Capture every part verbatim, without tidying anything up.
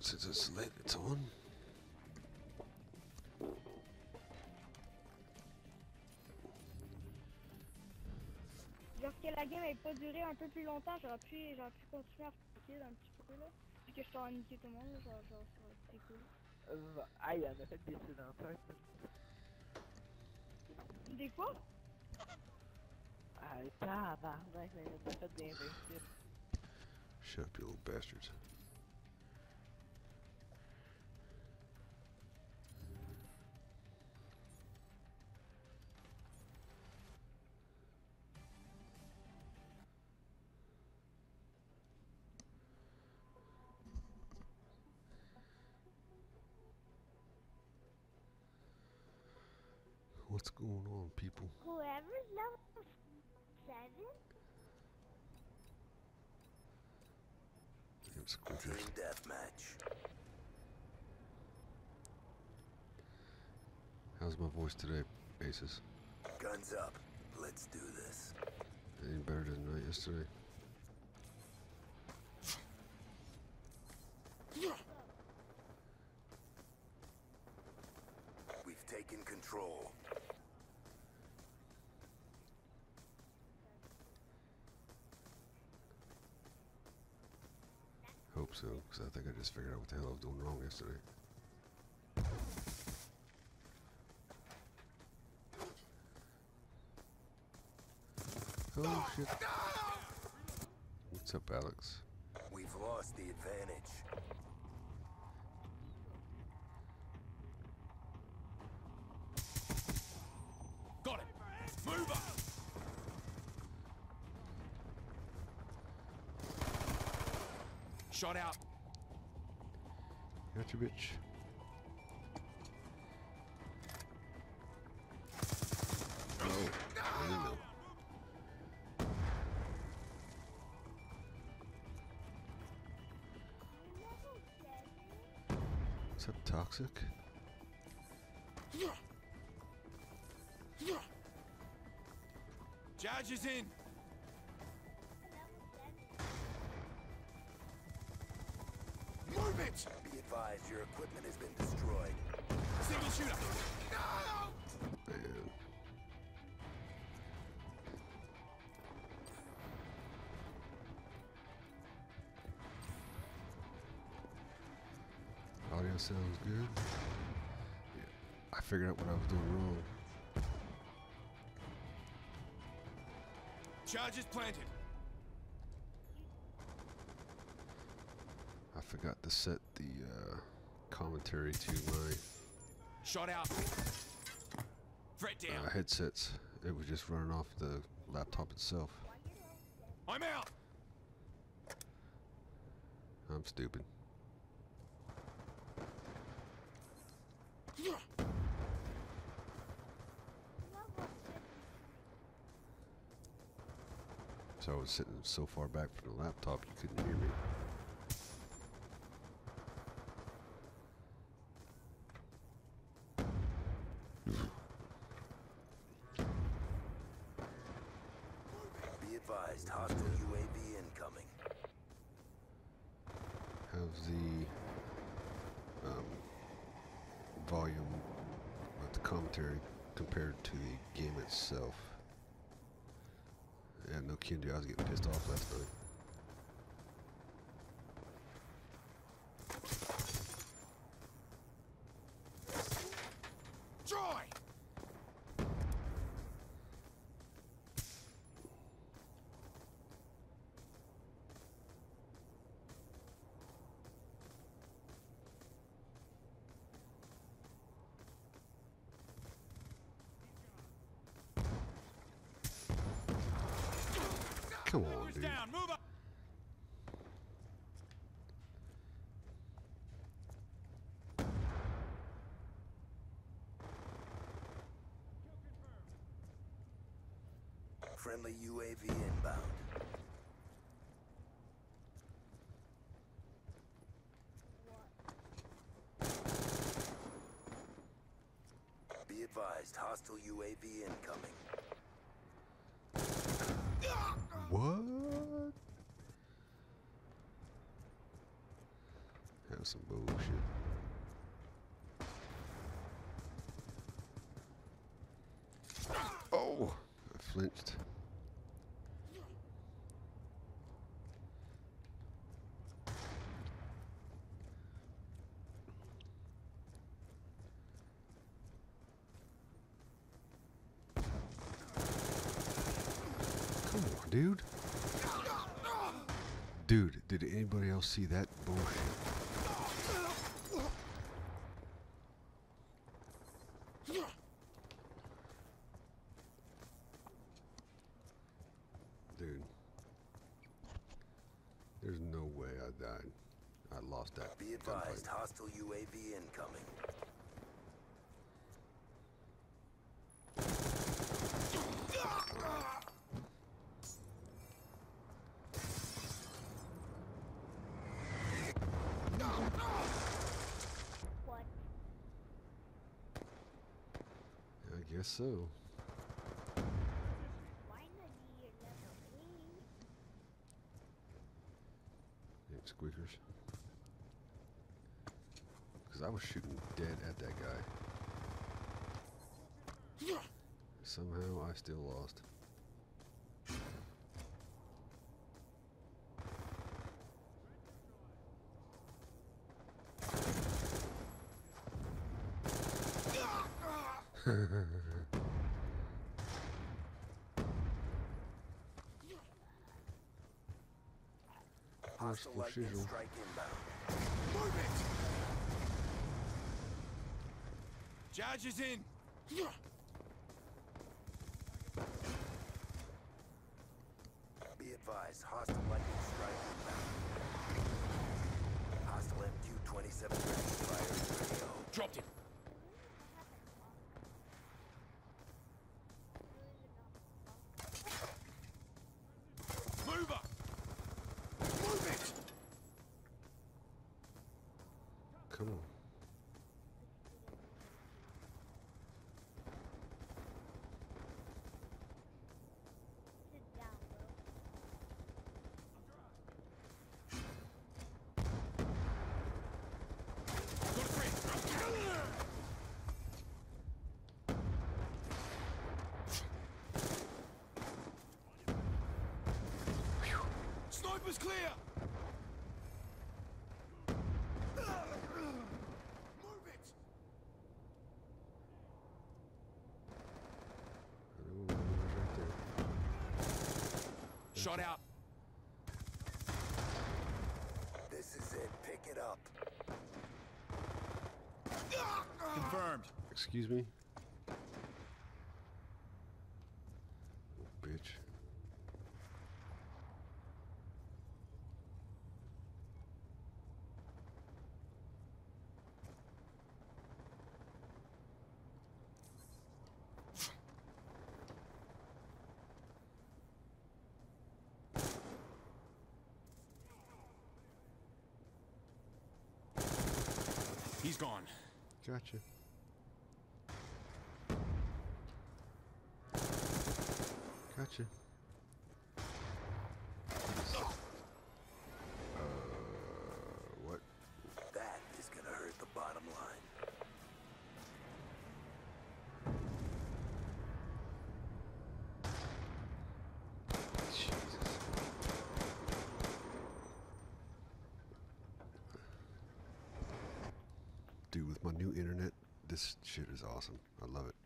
since it's lit, it's on. Genre que la game n'avait pas duré un peu plus longtemps, j'aurais pu, j'aurais pu continuer à focus un petit peu là. Puis que je t'aurais niqué tout le monde, là, genre, genre ça aurait été cool. Euh, ah, il en a fait des sédentaires. Des quoi? Ah, tabarnak, il en a fait des invincibles. Shut up, you little bastards. What's going on, people? Whoever's level seven? It's quicker. Team deathmatch. How's my voice today, Aces? Guns up. Let's do this. Any better than uh, yesterday? We've taken control. Hope so, because I think I just figured out what the hell I was doing wrong yesterday. Oh shit. What's up, Alex? We've lost the advantage. Got it! Move up! Shot out. Got your bitch. Oh, I didn't know. What's up, Toxic? Charge is in. Move it! Be advised, your equipment has been destroyed. Single shooter. Man. Audio sounds good. Yeah, I figured out what I was doing wrong. Charges planted. I forgot to set the uh, commentary to my Shot out. Threat down. uh, headsets. It was just running off the laptop itself. I'm out. I'm stupid. So I was sitting so far back from the laptop you couldn't hear me. Be advised, hostile U A V incoming. How's the um, volume of the commentary compared to the game itself? Yeah, no kidding, I was getting pissed off last night. Troy! Come on, Who's dude. down? Move up! Friendly U A V inbound. Be advised, hostile U A V incoming. What? Hell That's some bullshit. Oh, I flinched. Come on, dude. Dude, did anybody else see that bullshit? Dude. There's no way I died. I lost that. Be advised, hostile U A V incoming. What? I guess so. Finally, you're level eight. Ain't squeakers. Because I was shooting dead at that guy. Somehow I still lost. Hostile lightning shizzle. strike inbound. Move it! Charge is in! Be advised, hostile lightning strike inbound. Hostile M Q twenty-seven ready to fire in radio. Dropped him! Mover! Move it! Come on. Sit down, bro. Got a friend! Sniper's clear! Move it! Ooh, it was right there. Shot out. This is it. Pick it up. Confirmed. Excuse me? Oh, bitch. He's gone. Gotcha. Gotcha. Uh, what? That is gonna hurt the bottom line. Jesus. Dude, with my new internet, this shit is awesome. I love it.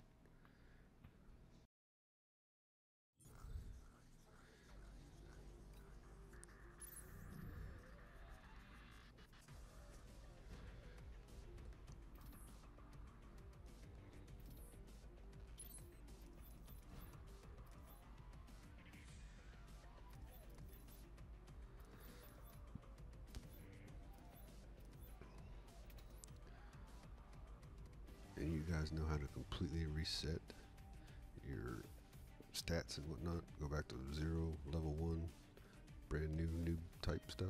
And you guys know how to completely reset your stats and whatnot. Go back to zero, level one, brand new, noob type stuff.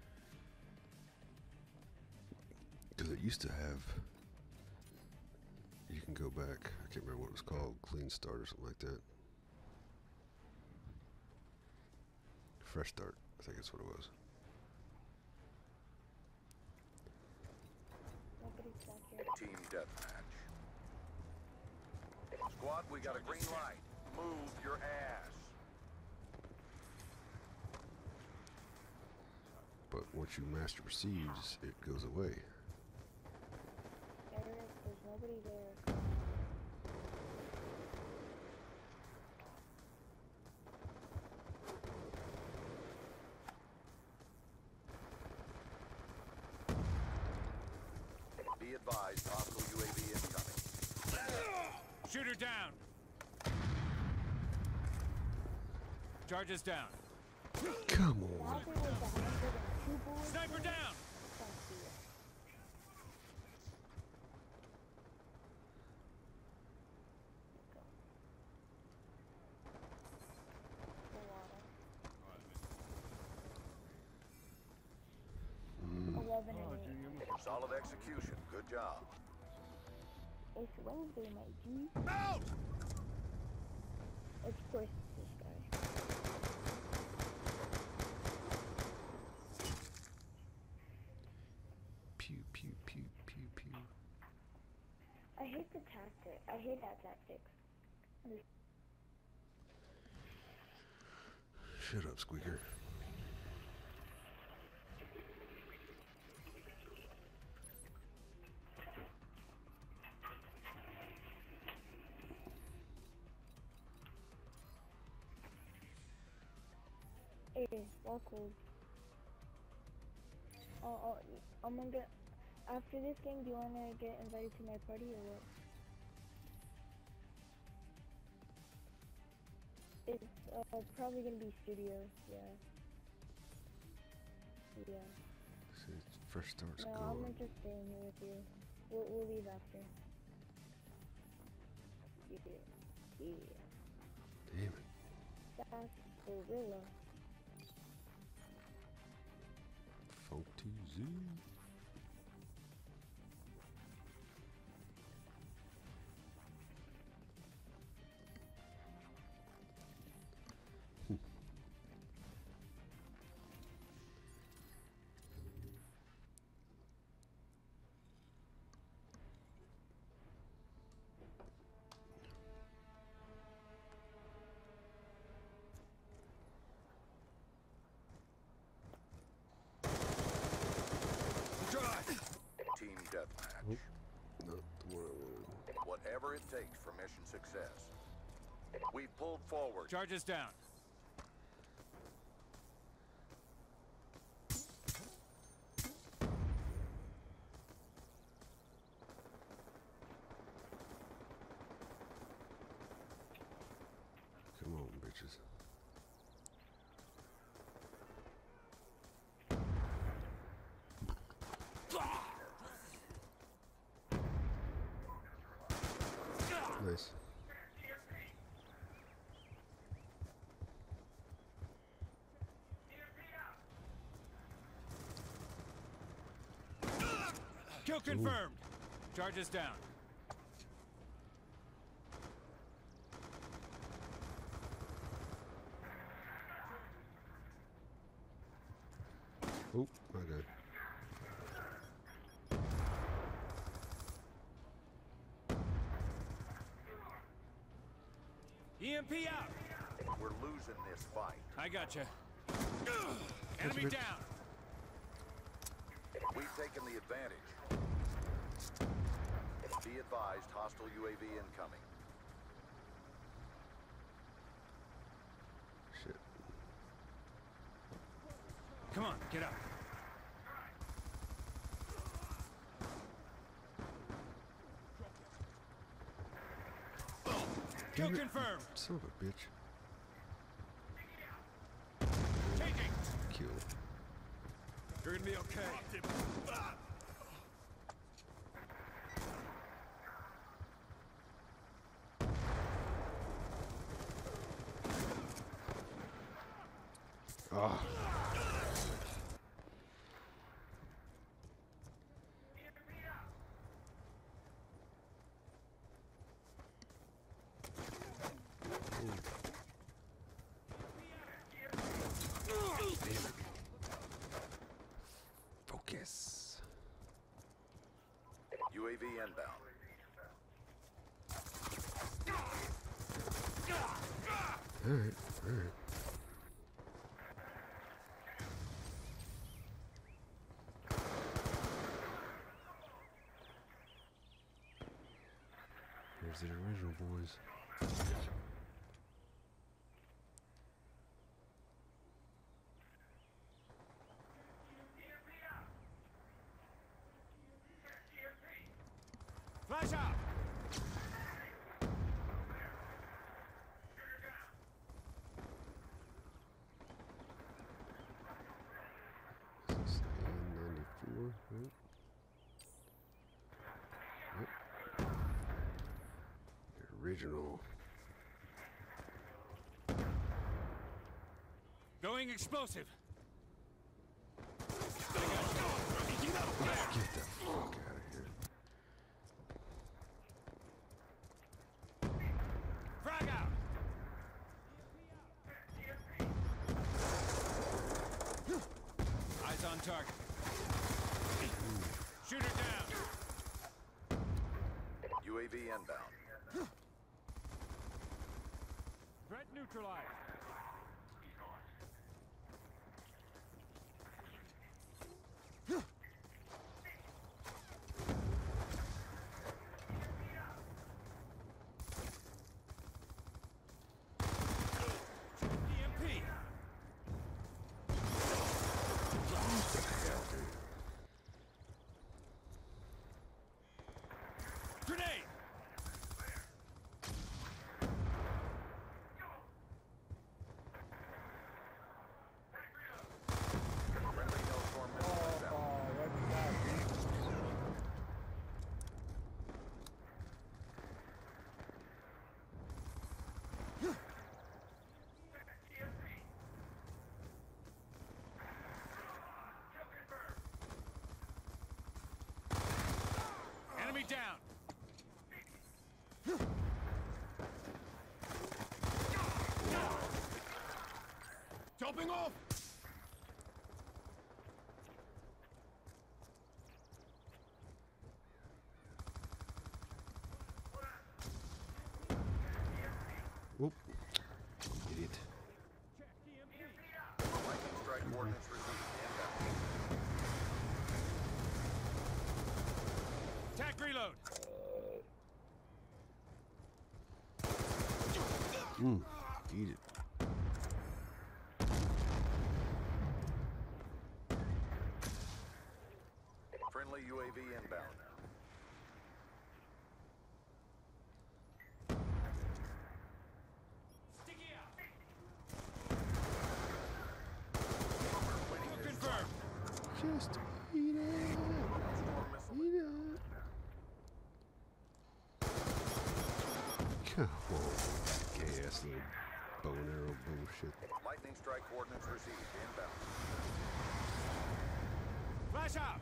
Because it used to have, you can go back, I can't remember what it was called, clean start or something like that. Fresh start, I think that's what it was. Team deathmatch. Squad, we got a green light. Move your ass. But once you master Siege, it goes away. There is, there's nobody there. Be advised, hostile U A V incoming. Shooter down. Charges down. Come on. Probably with the hundred and two bullets. Sniper in it, down. can't see it. Go. The water. Eleven and eight. Solid execution. Good job. It's Wednesday, my G. Out! Of course, it's this guy. Pew, pew, pew, pew, pew. I hate the tactic. I hate that tactic. Shut up, Squeaker. Hey, all cool. Oh, oh, I'm gonna get. After this game, do you wanna get invited to my party or what? It's uh, probably gonna be studio, yeah. Yeah. See, first starts No, I'm going. just staying here with you. We'll, we'll leave after. Yeah. Yeah. Damn it. That's Gorilla. Funk T Z. Team deathmatch. Not the one I wanted. Whatever it takes for mission success. We've pulled forward. Charges down. Come on, bitches. Nice. Kill confirmed. Charges down. Oh, my God. E M P out. We're losing this fight. I gotcha. Enemy bitch. down. We've taken the advantage. Be advised, hostile U A V incoming. Shit. Come on, get up. Kill Damn it. confirmed. Son of a bitch. Taking. Kill. You're gonna be okay. Ah. Focus. U A V V inbound. All right, all right. Here's the original boys. Flash out! This is N ninety-four, right? Yep. The original. Going explosive. Get the fuck out of here. Frag out! Eyes on target. Shoot her down. U A V inbound. Threat neutralized. E M P. Grenade. Friendly Hellstorm missile inbound. Enemy down. Jumping off. Whoop. Idiot. Lightning strike coordinates received inbound. Tac reload. Mm. Eat it. Friendly U A V inbound. Sticky out. Kill confirmed. Just eat it. Hellstorm missile Eat it. Come on. Gay ass little bow and arrow bullshit. Lightning strike coordinates received inbound. Flash out.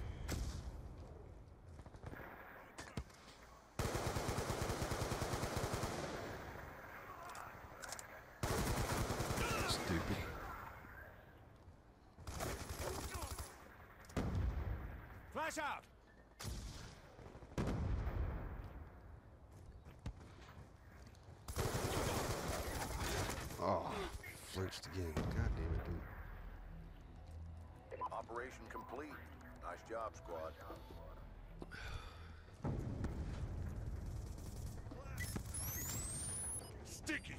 Stupid. Flash out. Oh, flinched again. God damn it, dude. Operation complete. Nice job, squad. Sticky.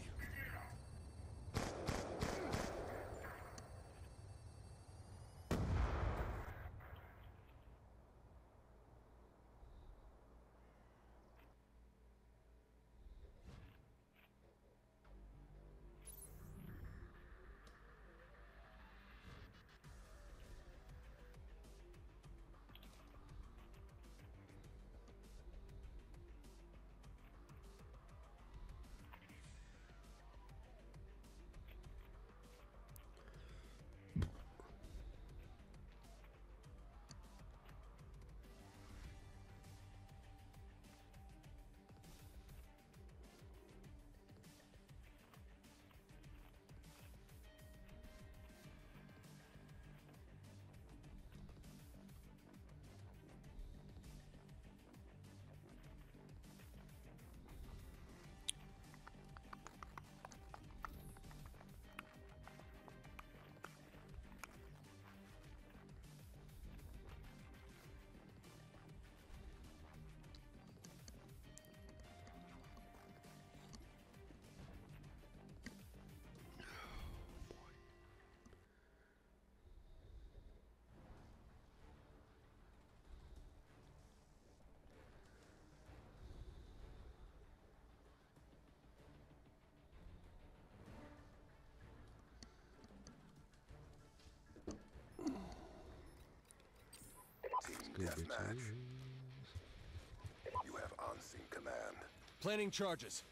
Deathmatch. Bitches. You have on-scene command. Planning charges.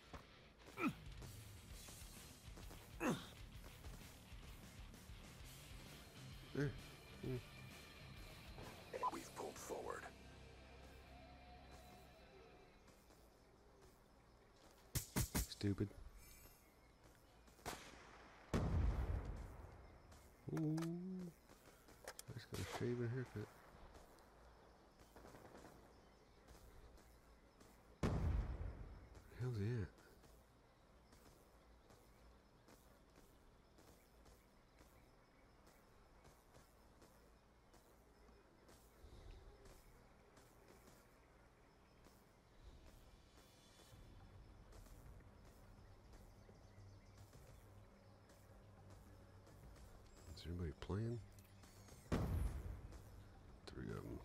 There. Mm. We've pulled forward. Stupid. Ooh. I just got a shave and a haircut. Hell's yeah. Is anybody playing? Three of them.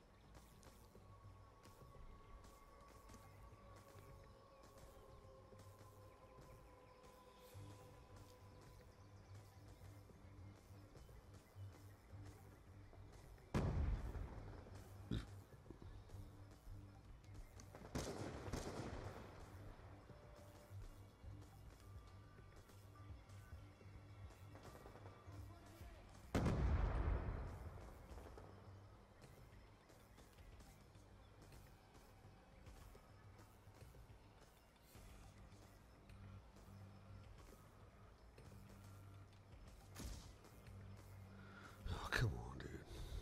Oh, come on, dude.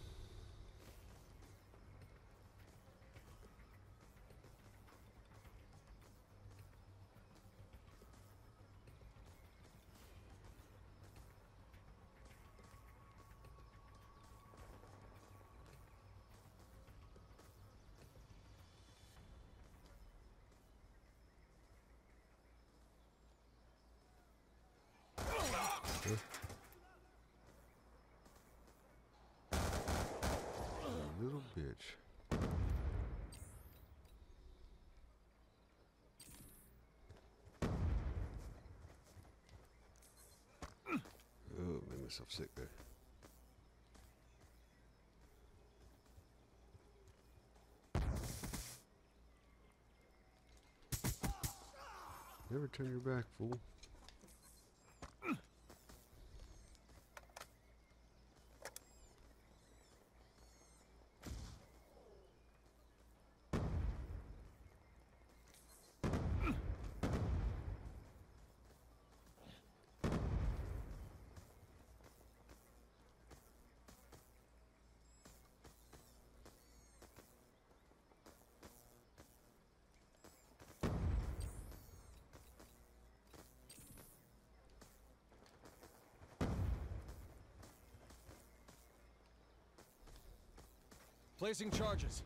Huh? You little bitch. Oh, made myself sick there. Never turn your back, fool. Placing charges.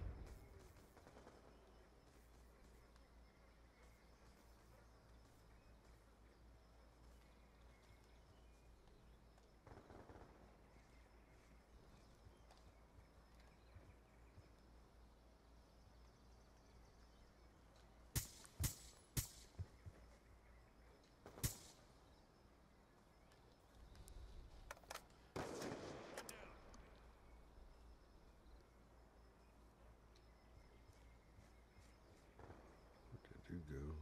Where did you go?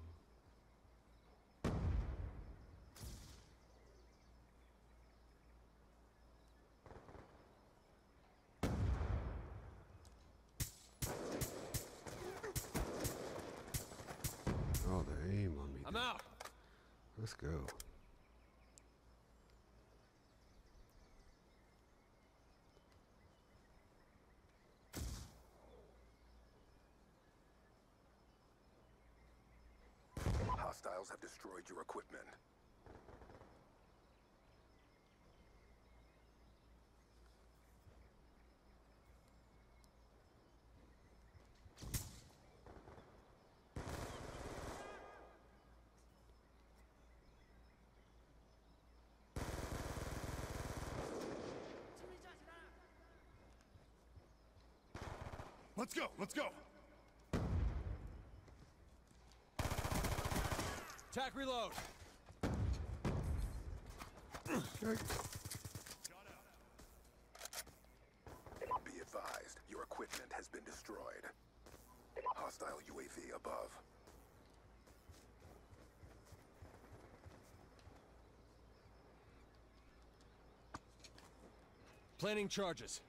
Oh, the aim on me. I'm dude. out. Let's go. Hostiles have destroyed your equipment. Let's go. Let's go. Attack reload. Be advised, your equipment has been Planning charges.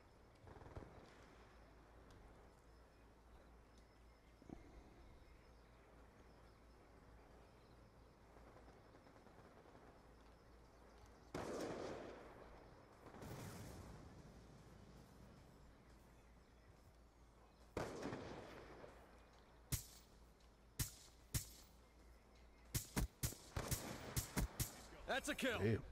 That's a kill. Damn.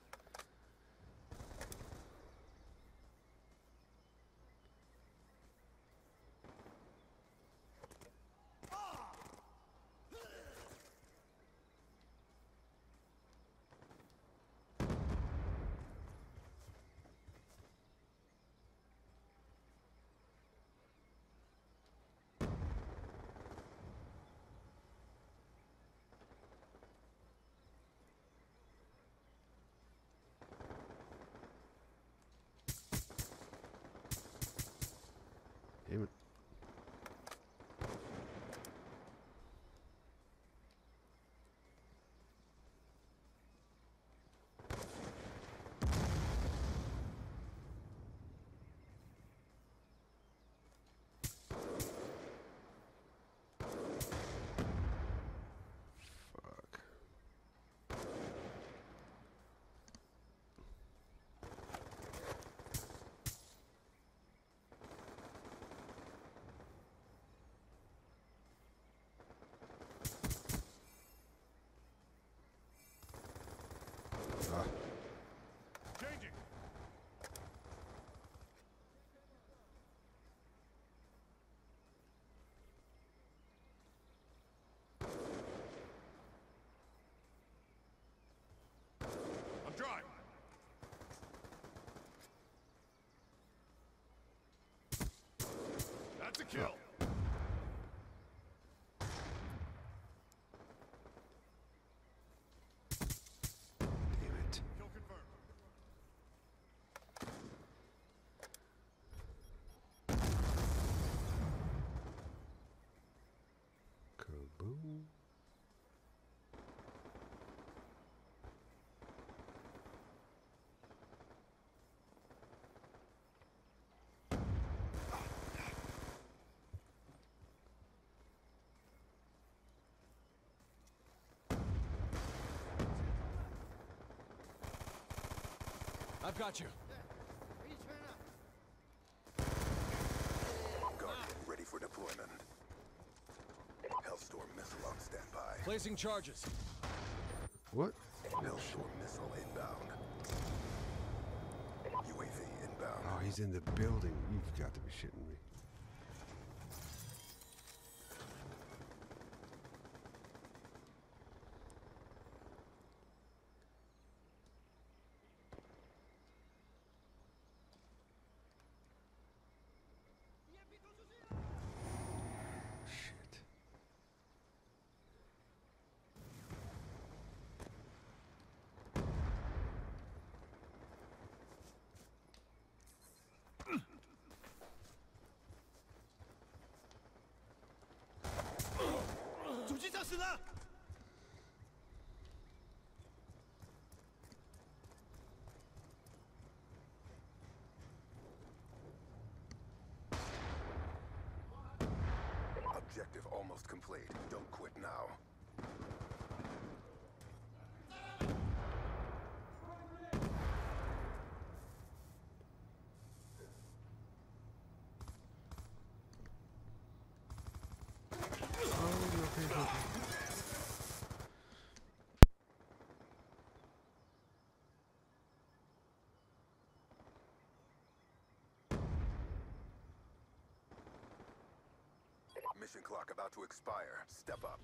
Damn it. Fuck. Ah. Changing. I'm dry. That's a kill. Damn it. Kill confirmed. Kaboom. I've got you. Guardian ready for deployment. Hellstorm missile on standby. Placing charges. What? Hellstorm missile inbound. U A V inbound. Oh, he's in the building. You've got to be shitting me. Shit. Objective almost complete. Don't quit now. Mission clock about to expire. Step up.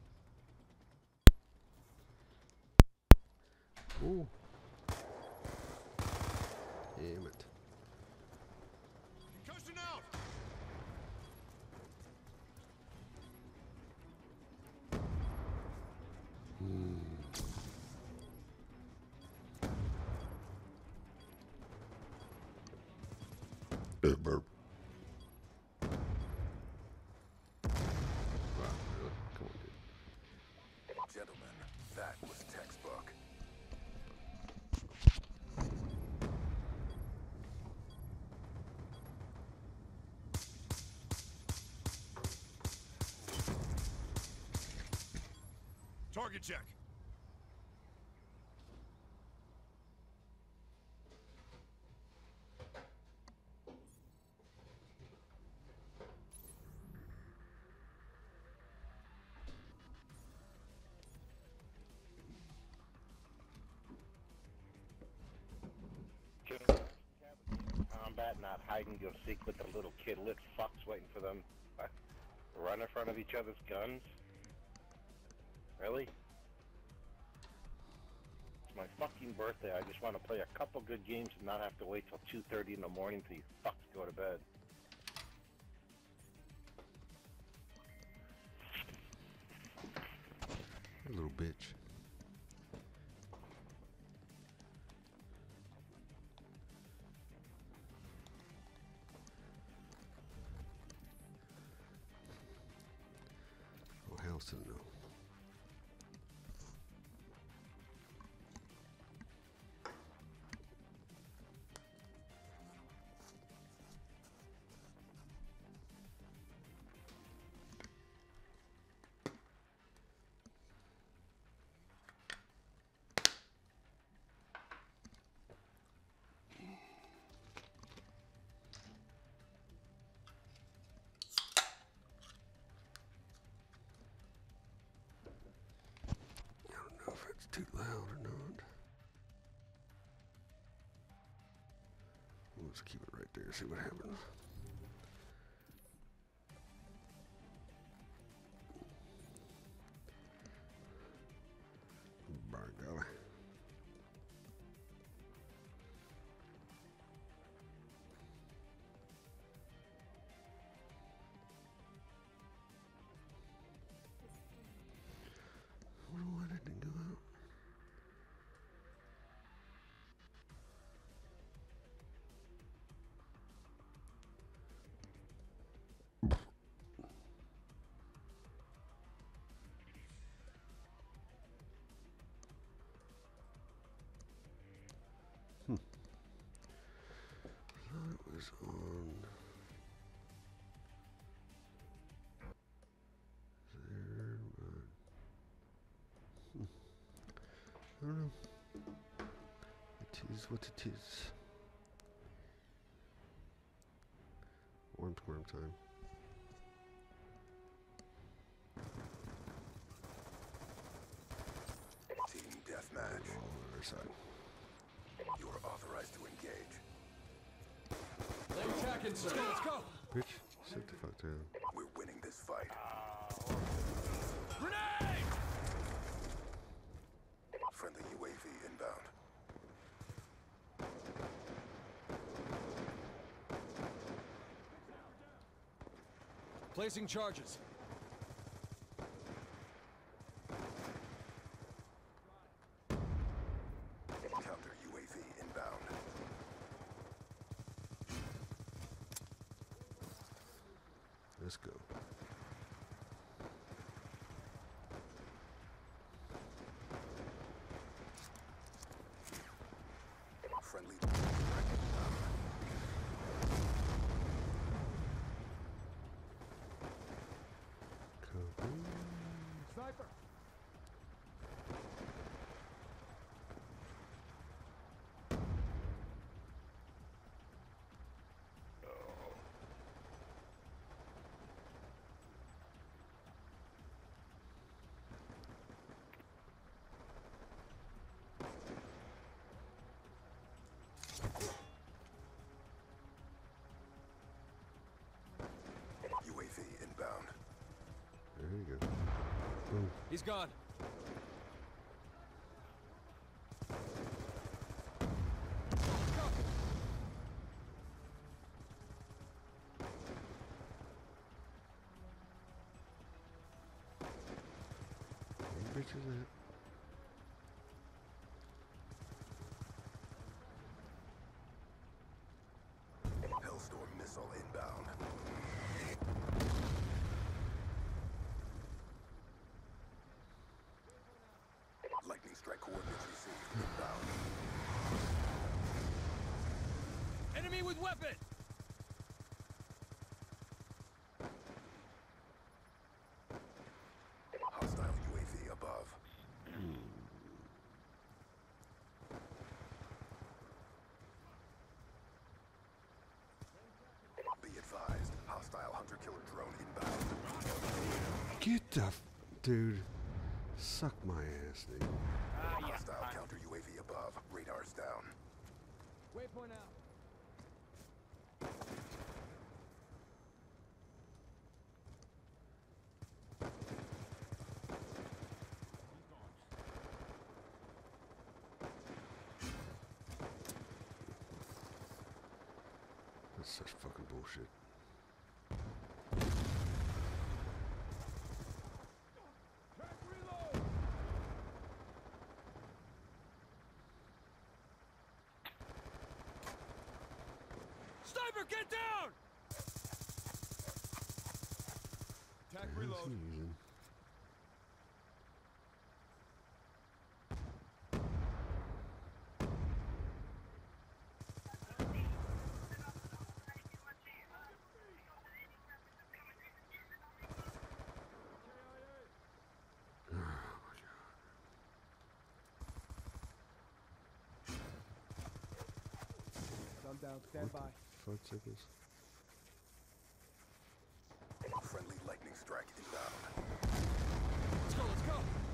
Ooh. Damn it. Concussion out. Uh, burp. Wow, really? Come on, dude. Gentlemen, that was textbook. Target check. Combat, not hide and go seek with the little kid-lit fucks waiting for them to run in front of each other's guns. Really? It's my fucking birthday. I just want to play a couple good games and not have to wait till two thirty in the morning till you fucks go to bed. You little bitch. Oh, hell to no. Too loud or not. Let's keep it right there, see what happens. By golly. I wonder why that didn't go out. Hmm. I thought it was on there, but hmm. I don't know. It is what it is. Worm to worm time. Team deathmatch. All on the other side. You are authorized to engage. Lay attacking, sir. Let's go. Bitch, sit the fuck down. We're winning this fight. Grenade! Friendly U A V inbound. Placing charges. Counter U A V inbound. Let's go. Friendly. Copy. Sniper. U A V inbound. There you go. Boom. He's gone. Where bitch is that? Hellstorm missile inbound. Lightning strike coordinates received inbound. Enemy with weapon. Hostile U A V above. Get the f- dude. Suck my ass, dude. Ah, yeah. Hostile fine. counter U A V above. Radar's down. Waypoint out. That's such fucking bullshit. Track reload. Sniper, get down! Attack What is reload. he using? Thumb down, stand by. Fuck tickles. Friendly lightning strike inbound. Let's go, let's go.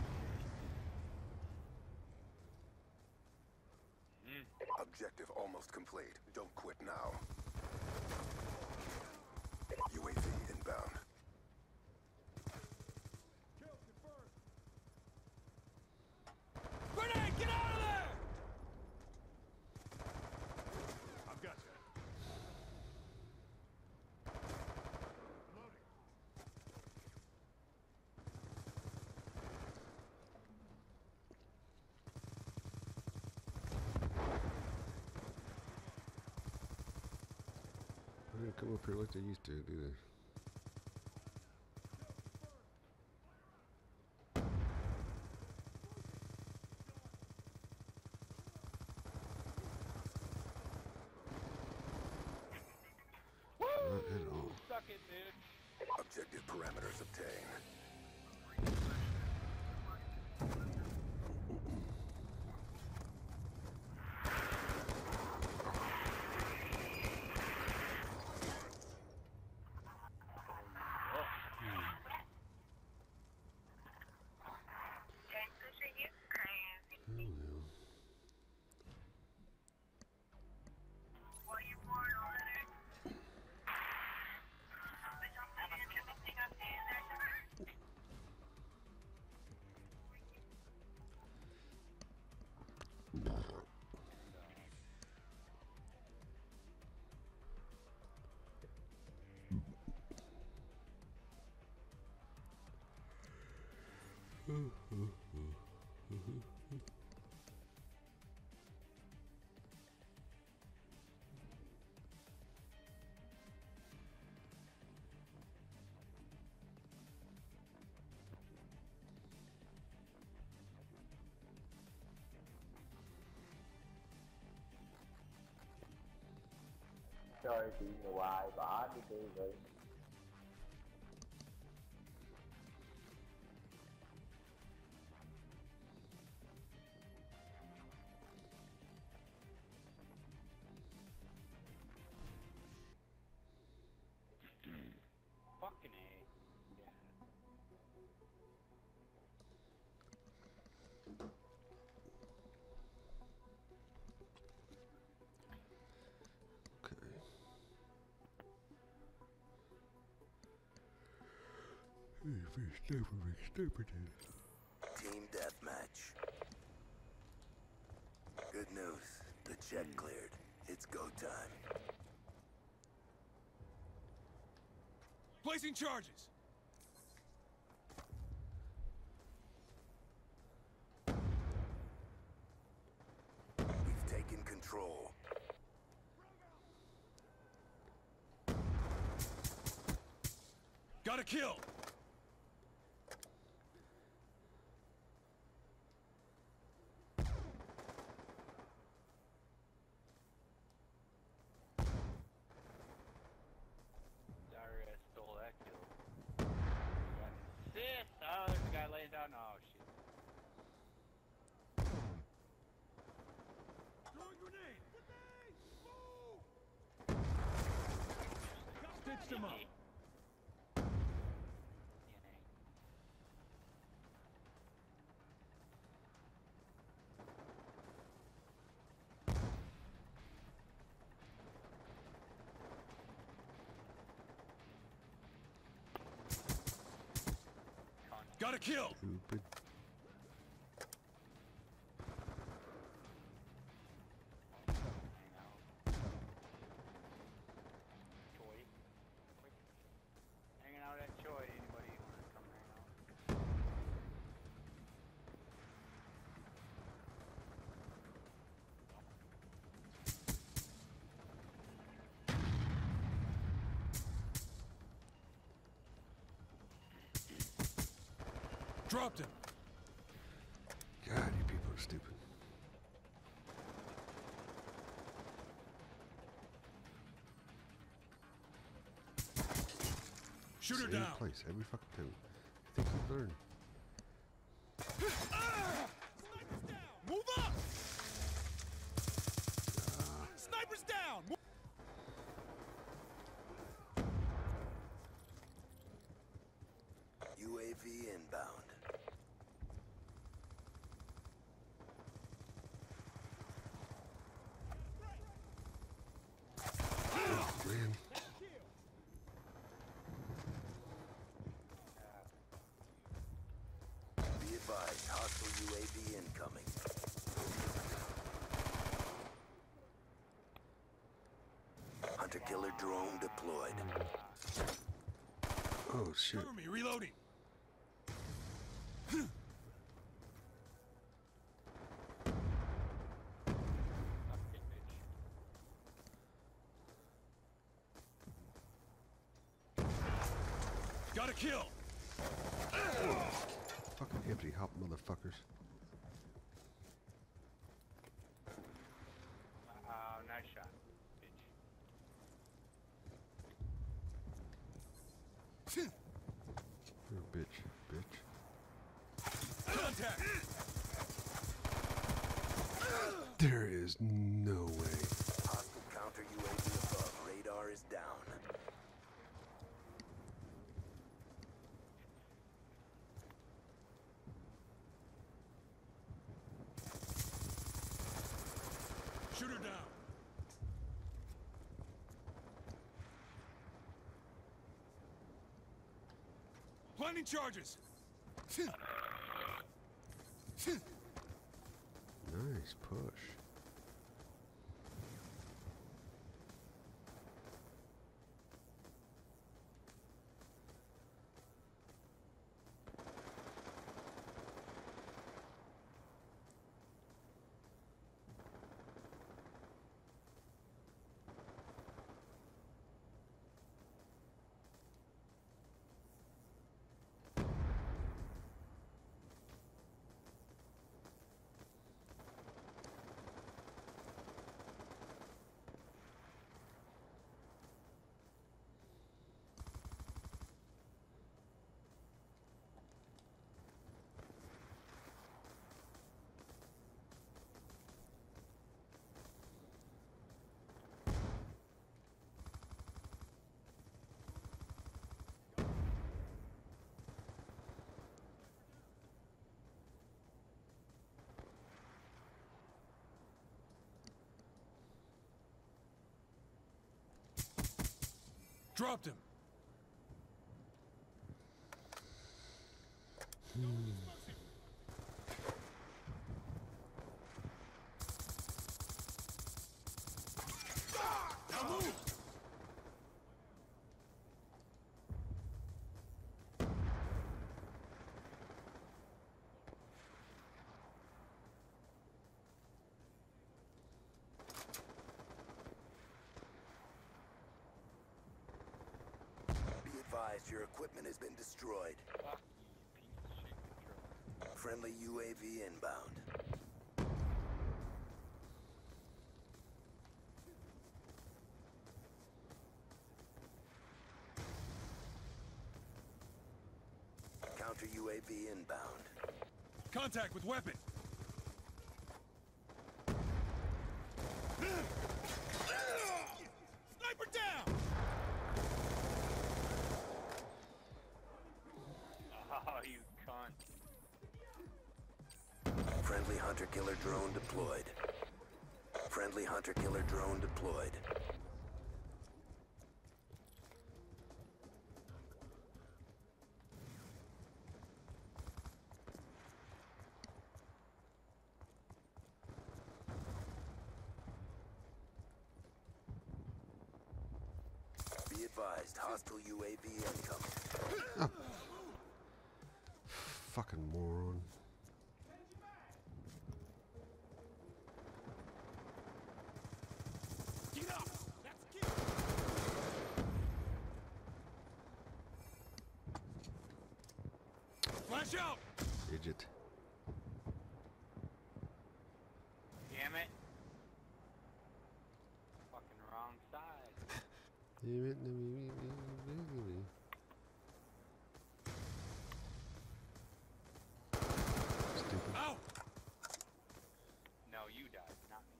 Objective almost complete. Don't quit now. U A V inbound. Kill confirmed. Grenade, get out of there! I've got you. Loading. They didn't come up here like they used to, do they? Not at all. Suck it, dude. Objective parameters obtained. Sorry, do you know why, but I can do this. Fucking A. Yeah. Okay. Sniper, sniper, Team deathmatch. Good news. The check cleared. It's go time. Placing charges. We've taken control. Got a kill. Darius stole that kill. Assist! Oh, there's a guy laying down. Oh, shit. Throwing grenade. Grenade. Move. Stitched him up. D N A. Got a kill. Stupid. Choi. Hanging out at Choi. Anybody want to come hang out? Dropped him. God, you people are stupid. Shoot her Same down. place every fucking time. I think you learn. Move up. Sniper's down. Move. U A V inbound. Man, Be advised, hostile U A V incoming. Hunter-killer drone deployed. oh shit. Cover me. Reloading. Got a kill. Fucking hippity hop motherfuckers. Uh, nice shot, bitch. You're a bitch, bitch. Contact. There is no way. Hostile counter U A V above. Radar is down. Shoot her down. Planting charges. Nice push. Dropped him. Now move. Be advised, your equipment has been destroyed. Fuck you, piece of shit control. Friendly U A V inbound. Counter U A V inbound. Contact with weapon. Sniper down. Oh, you cunt. Friendly hunter-killer drone deployed. Friendly hunter-killer drone deployed. advised, hostile U A V incoming. Oh. Fucking moron. Get up! That's kill! Flash out! Idiot. Damn it. Fucking wrong side. Damn it, me, me, me, me, me, me. Stupid. Ow! No, you died, not me.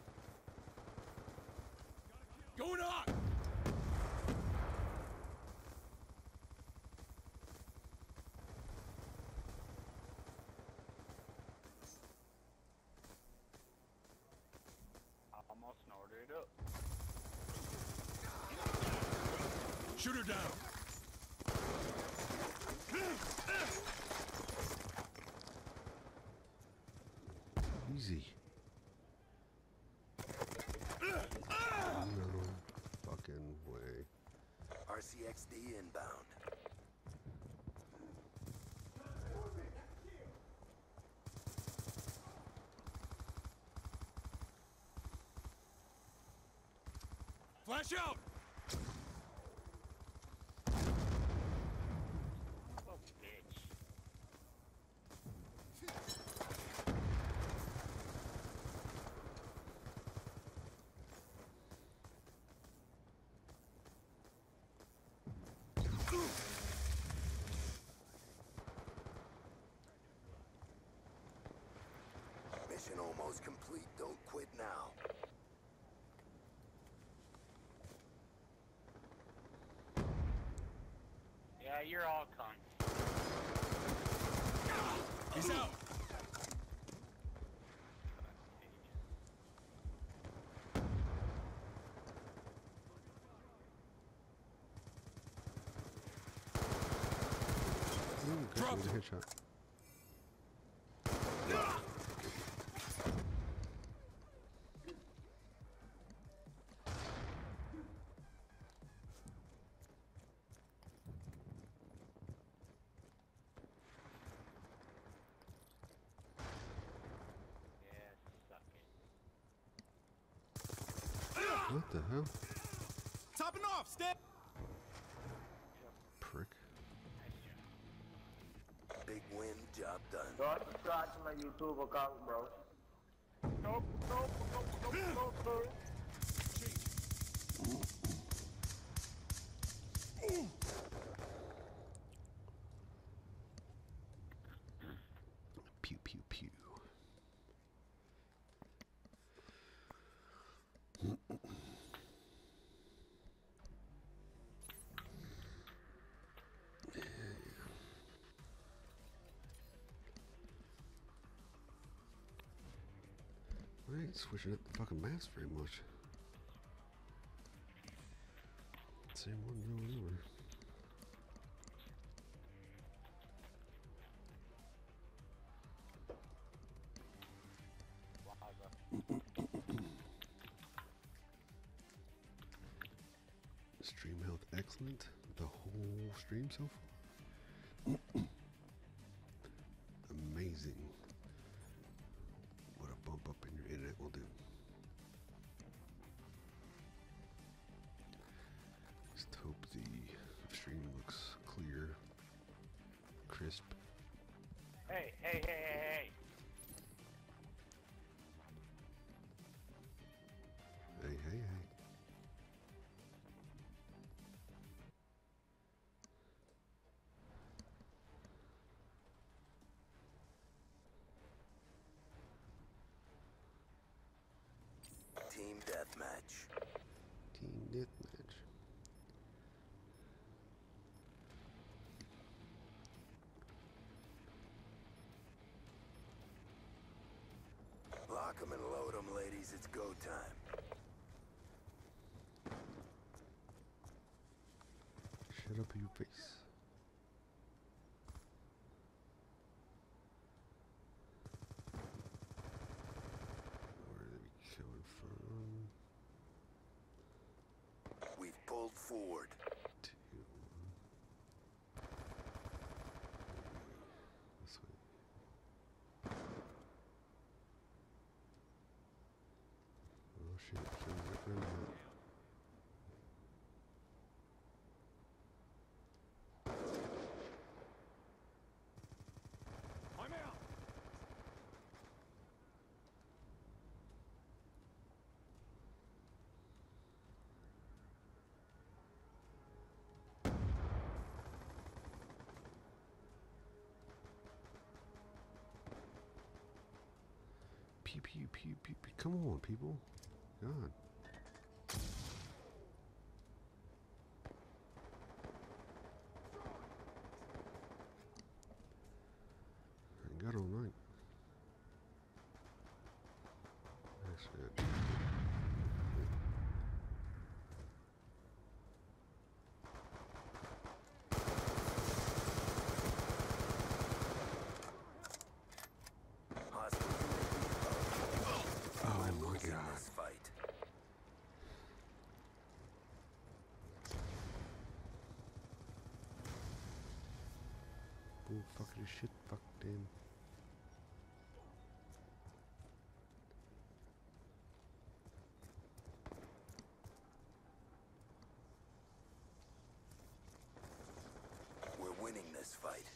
Going on! I almost snorted it up. Shoot her down! Easy. No fucking way. R C X D inbound. Flash out! Oh, bitch. Mission almost complete. Don't quit now. Yeah, you're all cunts. He's out! Ooh, good Dropped with a him. headshot. Yeah, suck it. What the hell? Topping off! Stand! Prick. Nice job. Big win, job done. Don't subscribe to my YouTube account, bro. Nope, nope, nope, nope, nope, nope. Pew pew pew. I ain't switching up the fucking maps very much. Same one over and over. Stream health excellent. The whole stream so far. Amazing. What a bump up in your internet will do. Just hope the stream looks clear, crisp. Hey, hey, hey, hey, hey. Hey, hey, hey. Team deathmatch. Team deathmatch. Lock 'em and load 'em, ladies. It's go time. Shut up your face. Where are they coming from? We've pulled forward. Two. This way. Oh shit, someone's up there now. I'm out. Pew pew pew pew pew. Come on, people. God. I ain't got all night. That's it. Hostile U A V above. Oh We're my losing god. this fight. Oh, fuck this shit. Fuck them. We're winning this fight.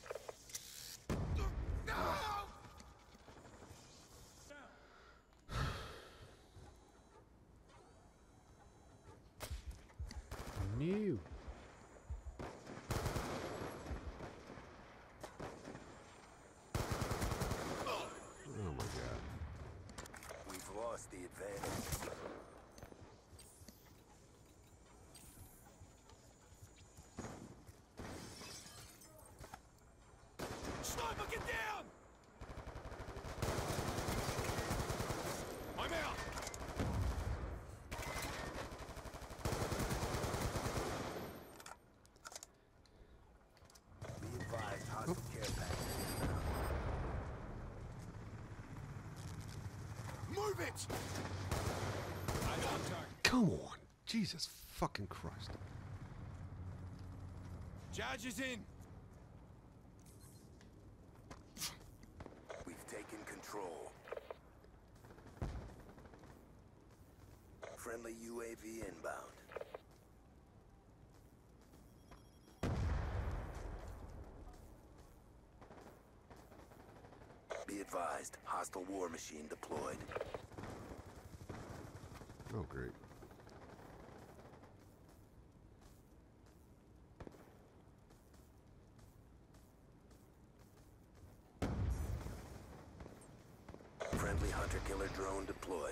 New. Oh my god. We've lost the advantage. Sniper, get down! I'm out. Be advised, hostile care package inbound. Move it! I got target. Come on. Jesus fucking Christ. Charge is in. We've taken control. Friendly U A V inbound. Be advised, hostile war machine deployed. Oh, great. Friendly hunter-killer drone deployed.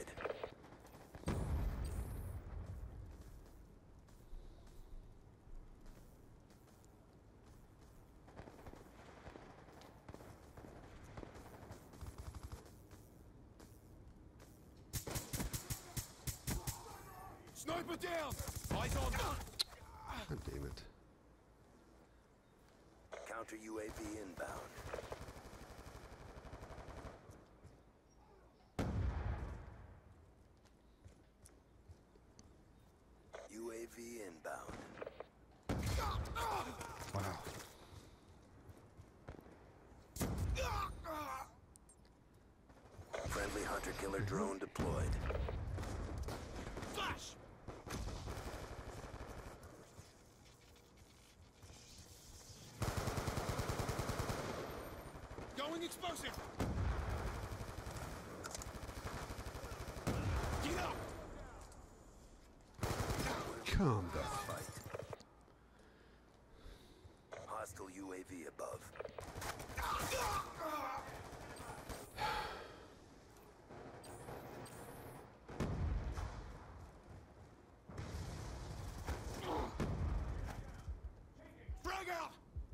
Sniper down! Eyes on! God damn it. Counter U A V inbound. U A V inbound. Wow. Friendly hunter-killer drone deployed. Flash! Going explosive! Get up! Come the Fight. Hostile U A V above. Frag out!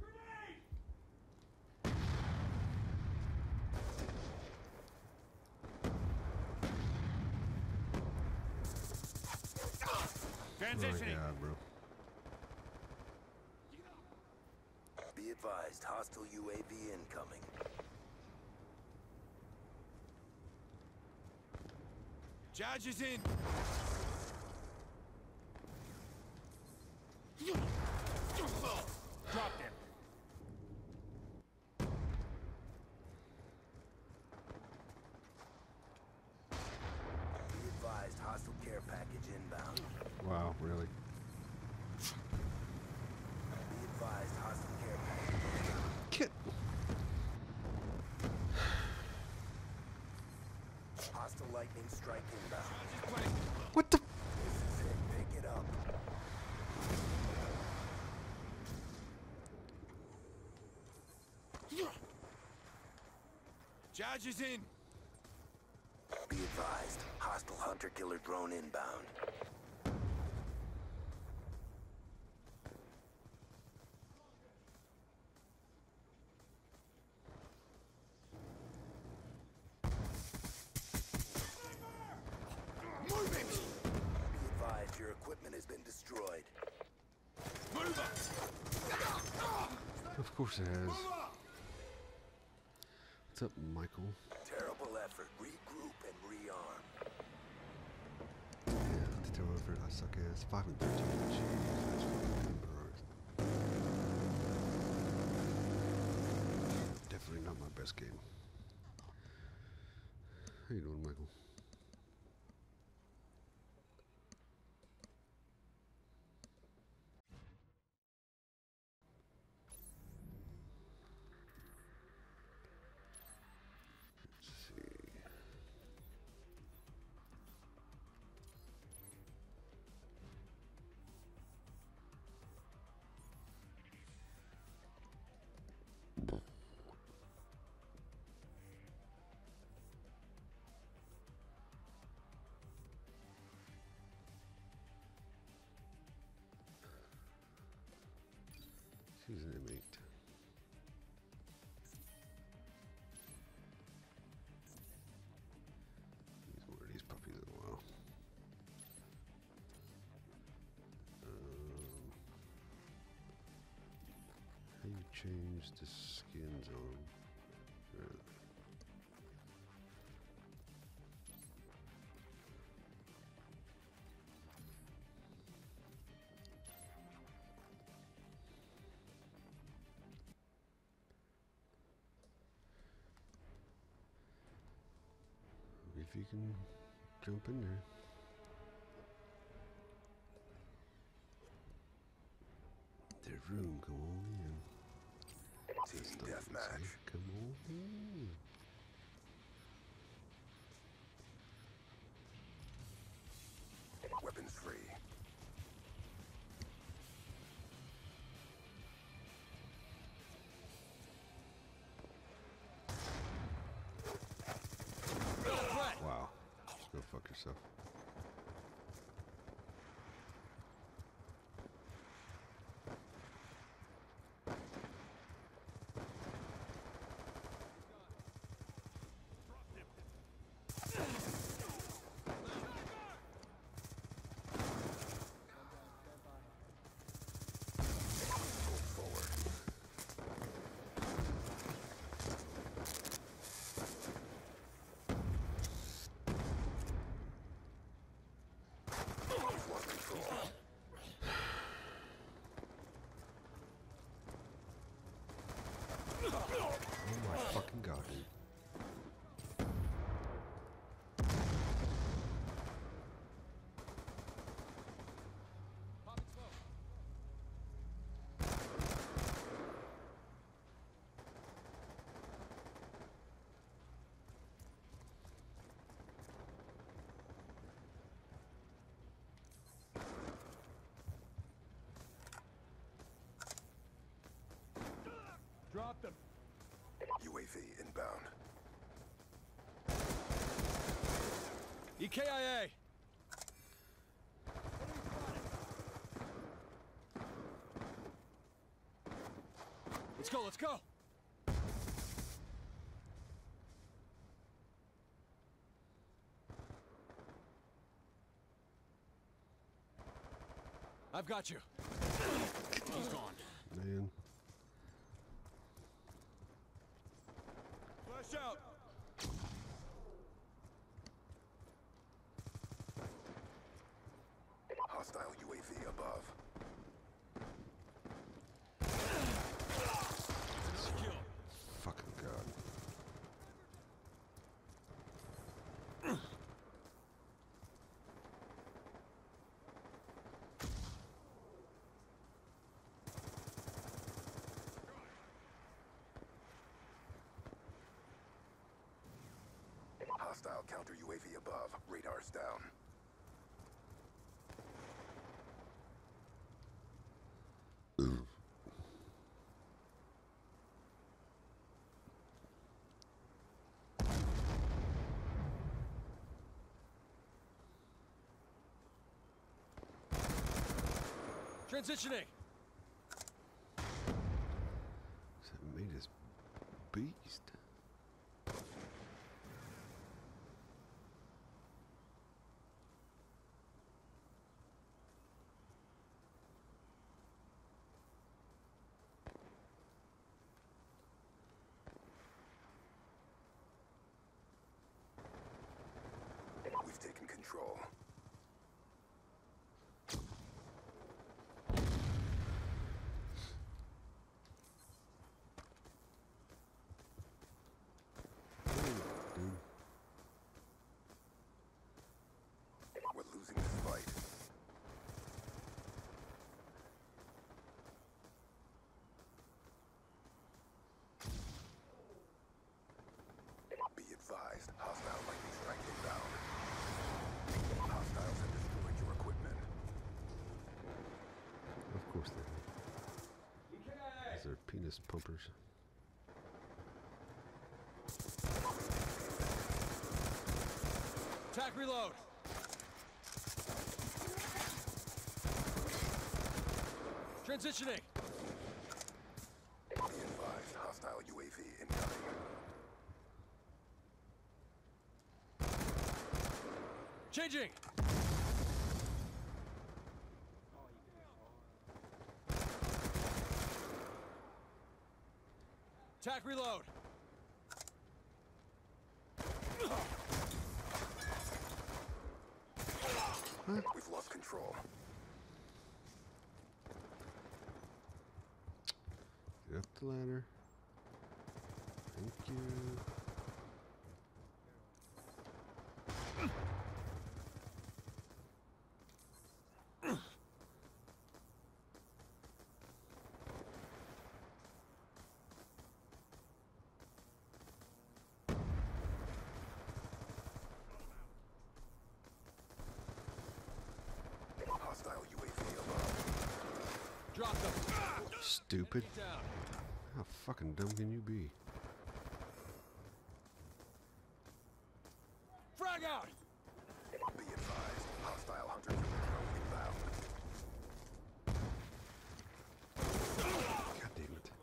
Oh my Transitioning. god, bro. Be advised, hostile U A V incoming. Charge is in. Drop them. Be advised, hostile care package inbound. Wow, really? Be advised, hostile care package. Kit. Hostile lightning strike inbound. What the? This is it. Pick it up. Charge is in. Be advised, hostile hunter-killer drone inbound. Moving. Be advised, your equipment has been destroyed. Move up. Of course it has. What's up, Michael? Terrible effort. Regroup and rearm. Yeah, the terrible effort. I suck ass. Five and thirteen. Jeez, that's fucking Christ. Definitely not my best game. How you doing, Michael? She's an inmate. He's one of these puppies in a while. Um, how you change the skins on them? Uh, If you can jump in there. There's room, come on in. Team Stuff deathmatch. inside. Come on in. Weapons free. Wow. Go fuck yourself. Oh my fucking god, dude. Drop them. U A V inbound. E K I A. Let's go, let's go. I've got you. He's gone. Man. Flash out. Hostile U A V above. Counter U A V above. Radar's down. Transitioning. That made us beast. We've taken control. We're losing this fight. Be advised, hostile lightning strike inbound. Hostiles have destroyed your equipment. Of course they have. These are penis pumpers. Attack reload. Transitioning. Be advised, hostile U A V incoming. Changing. Attack reload. We've lost control. Get up the ladder. Thank you. Hostile U A V above. Drop them. Stupid. Get down. How fucking dumb can you be? Frag out. Be advised, hostile hunter killer drone inbound. God damn it.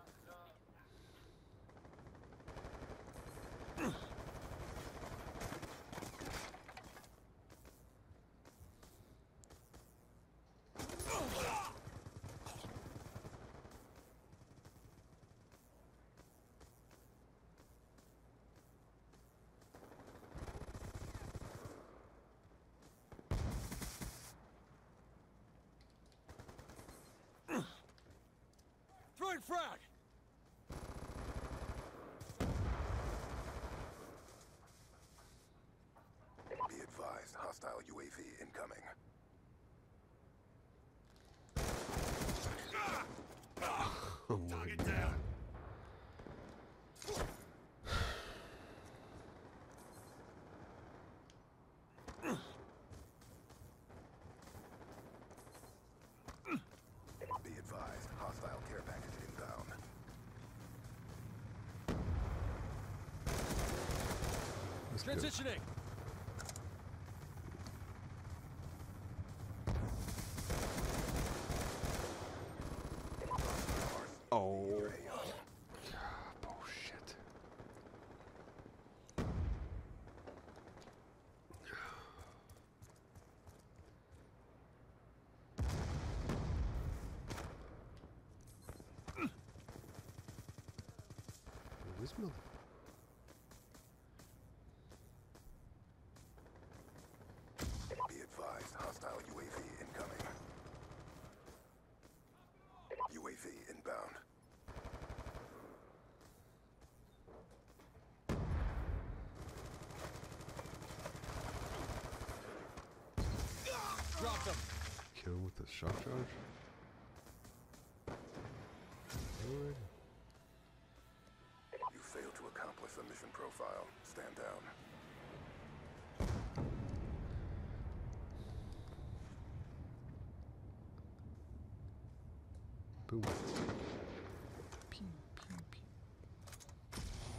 Throwing frag. Be advised, hostile U A V incoming. Oh my god. Be advised, hostile care package inbound. Let's go. Transitioning. Oh. Bullshit. This mother. Be advised, hostile U A V incoming. U A V inbound. Drop them. Kill him with the shock charge. Alright. You failed to accomplish the mission profile. Stand down. Boom. Pew, pew, pew.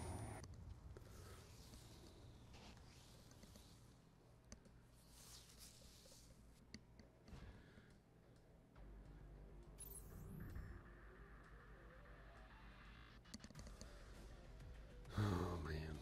Oh man.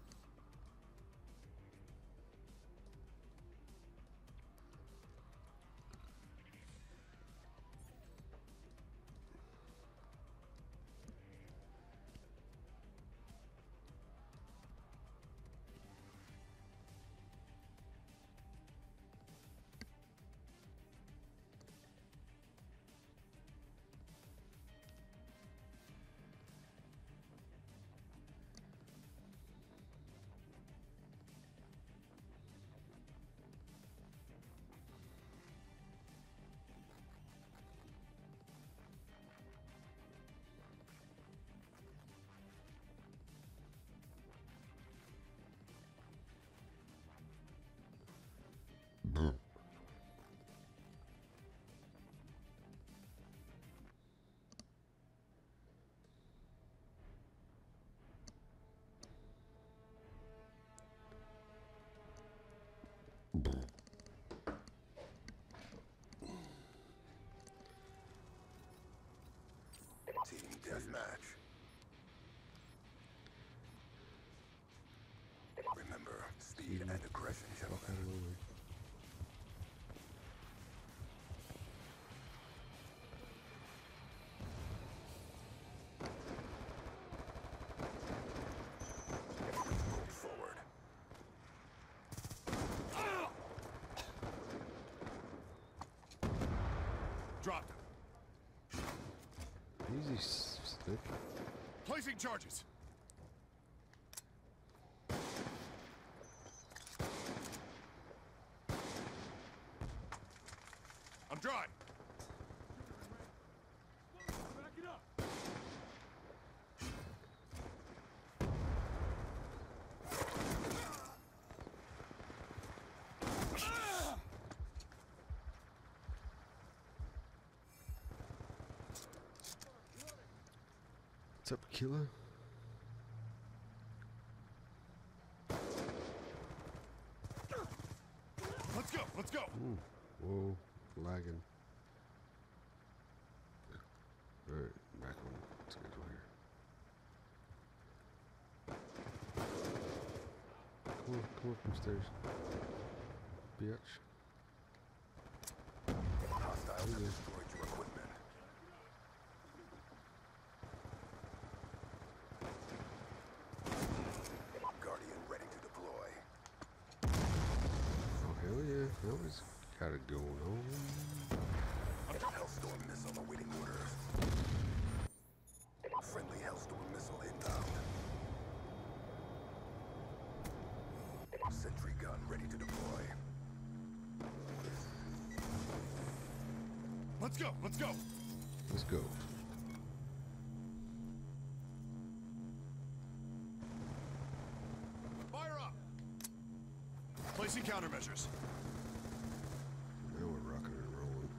Team deathmatch. Remember, speed and aggression, Fuck out gentlemen. of the way. Move forward. Dropped. Easy, s- stick. Placing charges. I'm dry. Back it up. What's up, killer? Let's go. Let's go. Ooh. Whoa, lagging. Alright, back on schedule here. Come on, come up the stairs. Bitch. Hostiles have Okay. destroyed your equipment. Guardian ready to deploy. Oh, hell yeah. That was got it going on. Hellstorm missile awaiting orders. Friendly Hellstorm missile inbound. Sentry gun ready to deploy. Let's go. Let's go. Let's go. Fire up. Placing countermeasures. Now we're rocking and rolling.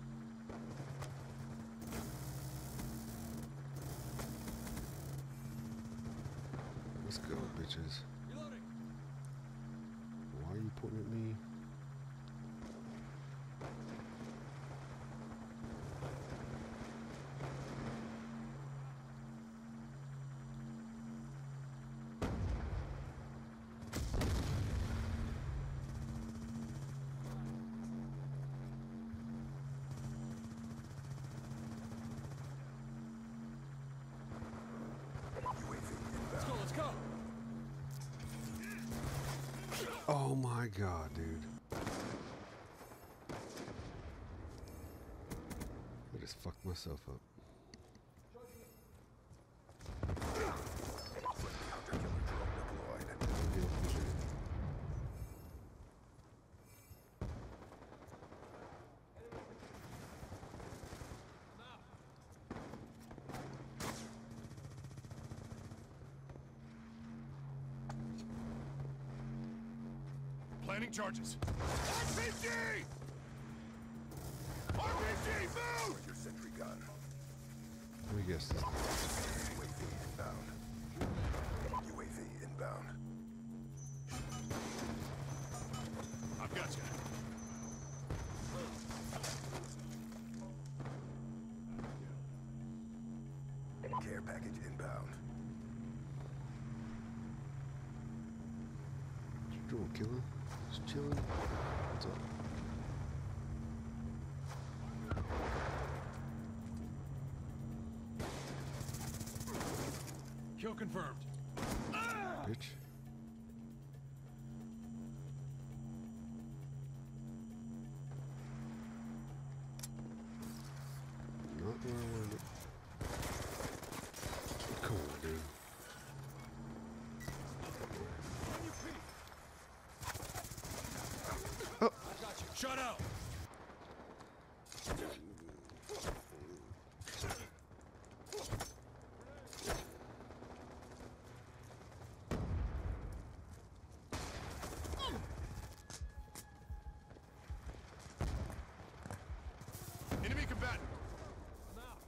Let's go, bitches. Reloading. Why are you pointing at me? U A V Let's go. inbound. Let's go. Oh my god, dude. I just fucked myself up. Hunter-killer drone deployed. Okay, appreciate it. Planning charges. R P G! R P G, move! Your sentry gun. Let me guess. U A V inbound. U A V inbound. I've got you. Care package inbound. What you doing, killer? Just chilling. What's up? Kill confirmed. Bitch. Not where I wanted it. Come on, dude. I got you. Shut out. Enemy combatant. I'm out.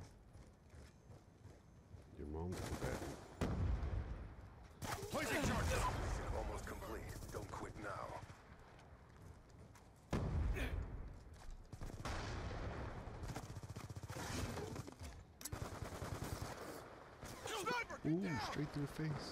Your mom's a combatant. Placing charge. Mission almost complete. Don't quit now. Sniper, get Ooh, down. straight through the face.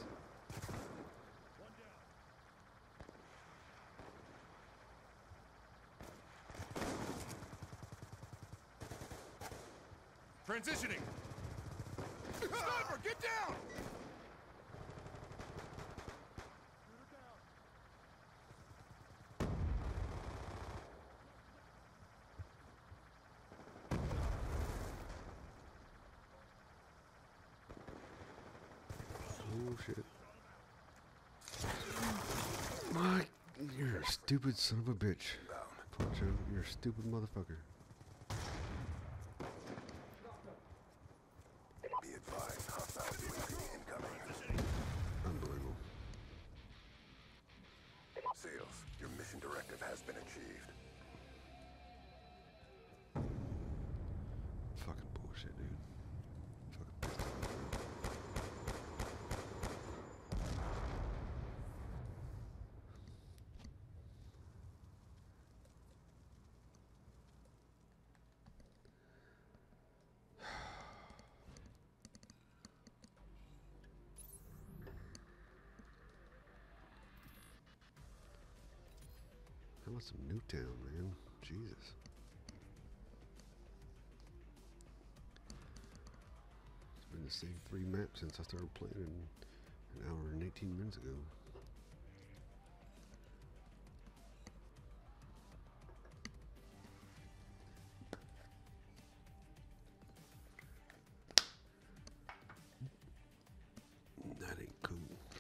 Transitioning. Sniper, get down. Oh shit. My, you're a stupid son of a bitch. Poncho, you're a stupid motherfucker. Be advised, hostile U A V incoming. Unbelievable. Sales, your mission directive has been achieved. Fucking bullshit, dude. Fucking pissed off. How about some Newtown, man? Jesus. It's been the same three maps since I started playing an hour and eighteen minutes ago. That ain't cool.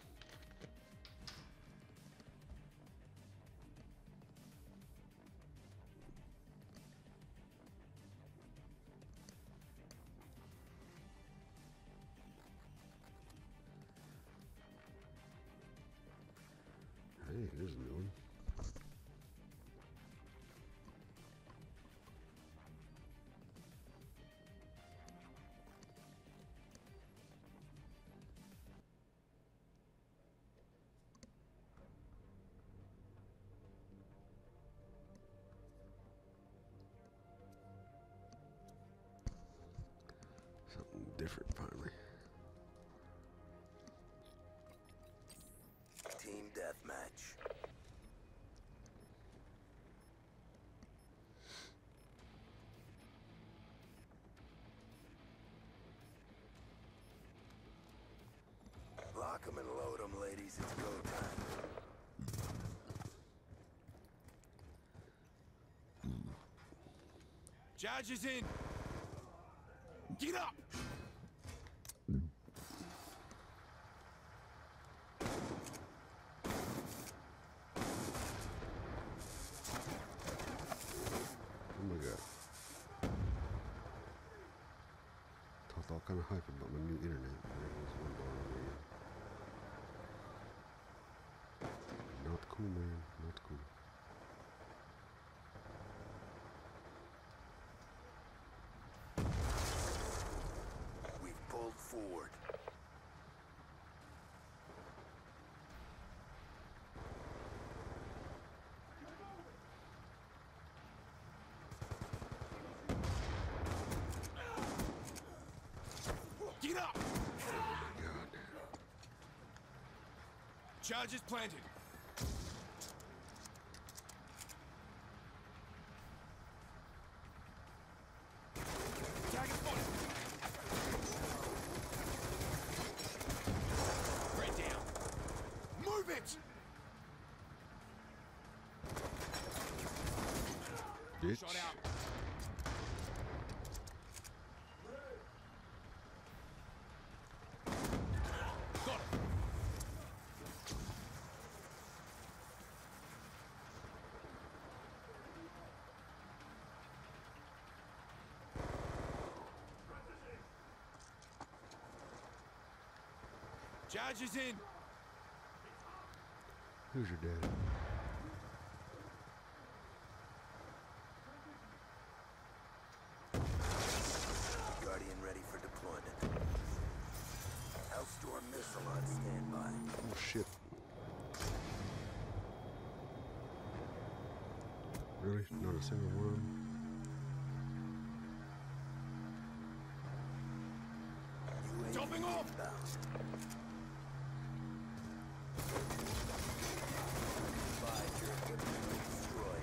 Hey, there's a new one. Something different finally. Team deathmatch. Lock 'em and load 'em, ladies. It's go time. Charge is in. Get up. Oh my god. Talked all kind of hype about my new internet. There was one going on there. Not cool, man. Not cool. up! God. Charges planted. Target spotted. Right down. Move it! Bitch. Shot out. Got it. Charges in. Who's your dad? Guardian ready for deployment. Hellstorm missile on standby. Oh shit. Really? Not a single one? U A V Jumping off! inbound. Advise your equipment is destroyed.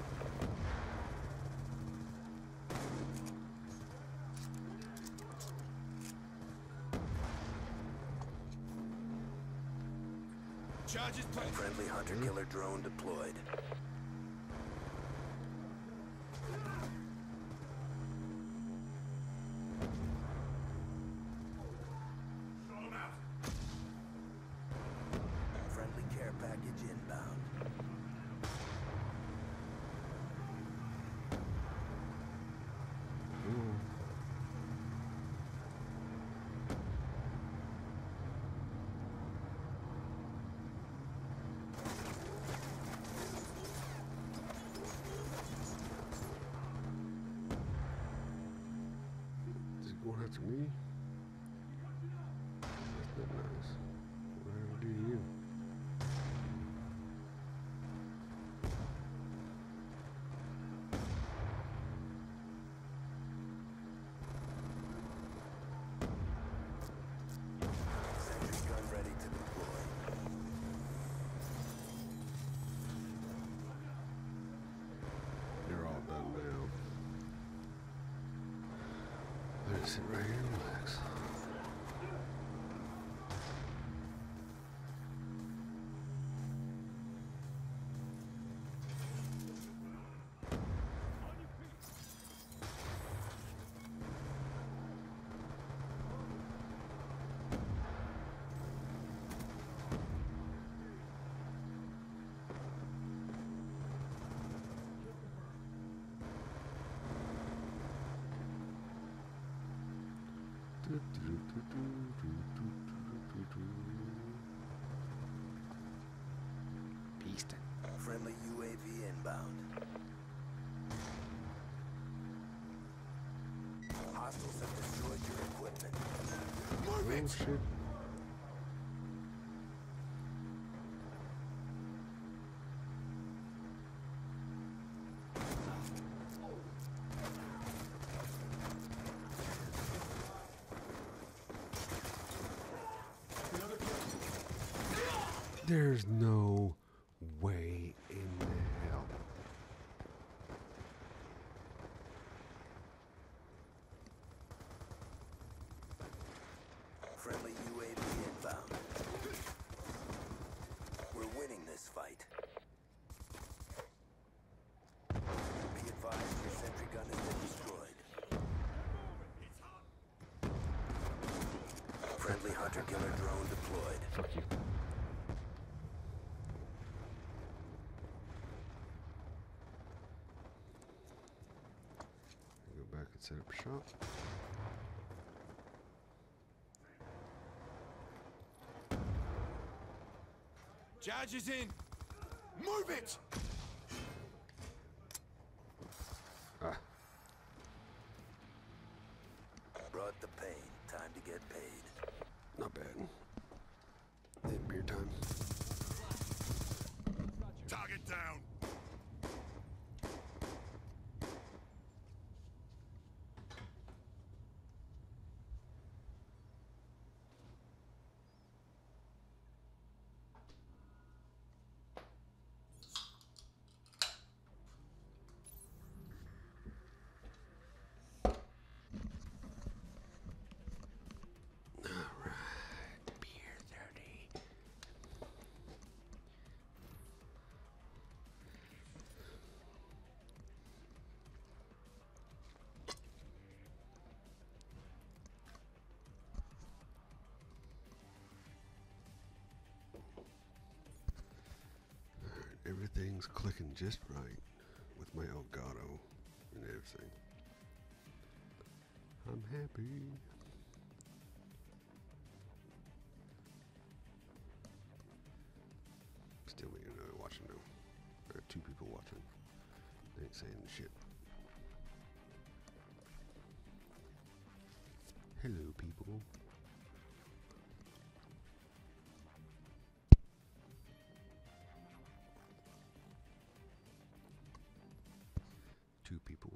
Charges planted. Friendly hunter-killer drone deployed. Friendly care package inbound. Ooh. Is it going after me? That's not nice. What did I do to you? Sentry gun ready to deploy. You're all done now. Let's sit right here and relax. Beastin'. Friendly U A V inbound. Hostiles have destroyed your equipment. Move Oh it! shit. There's no way in hell. Friendly U A V inbound. We're winning this fight. Be advised your sentry gun has been destroyed. Friendly hunter-killer drone deployed. Fuck you. Go back and set up shop. Charges in. Move it! Ah, Brought the pain. Time to get paid. not bad. Hey, beer time. Target down. everything's clicking just right with my Elgato and everything. I'm happy. Still waiting to know watching though. There are two people watching. They ain't saying shit. Hello, people. Two people.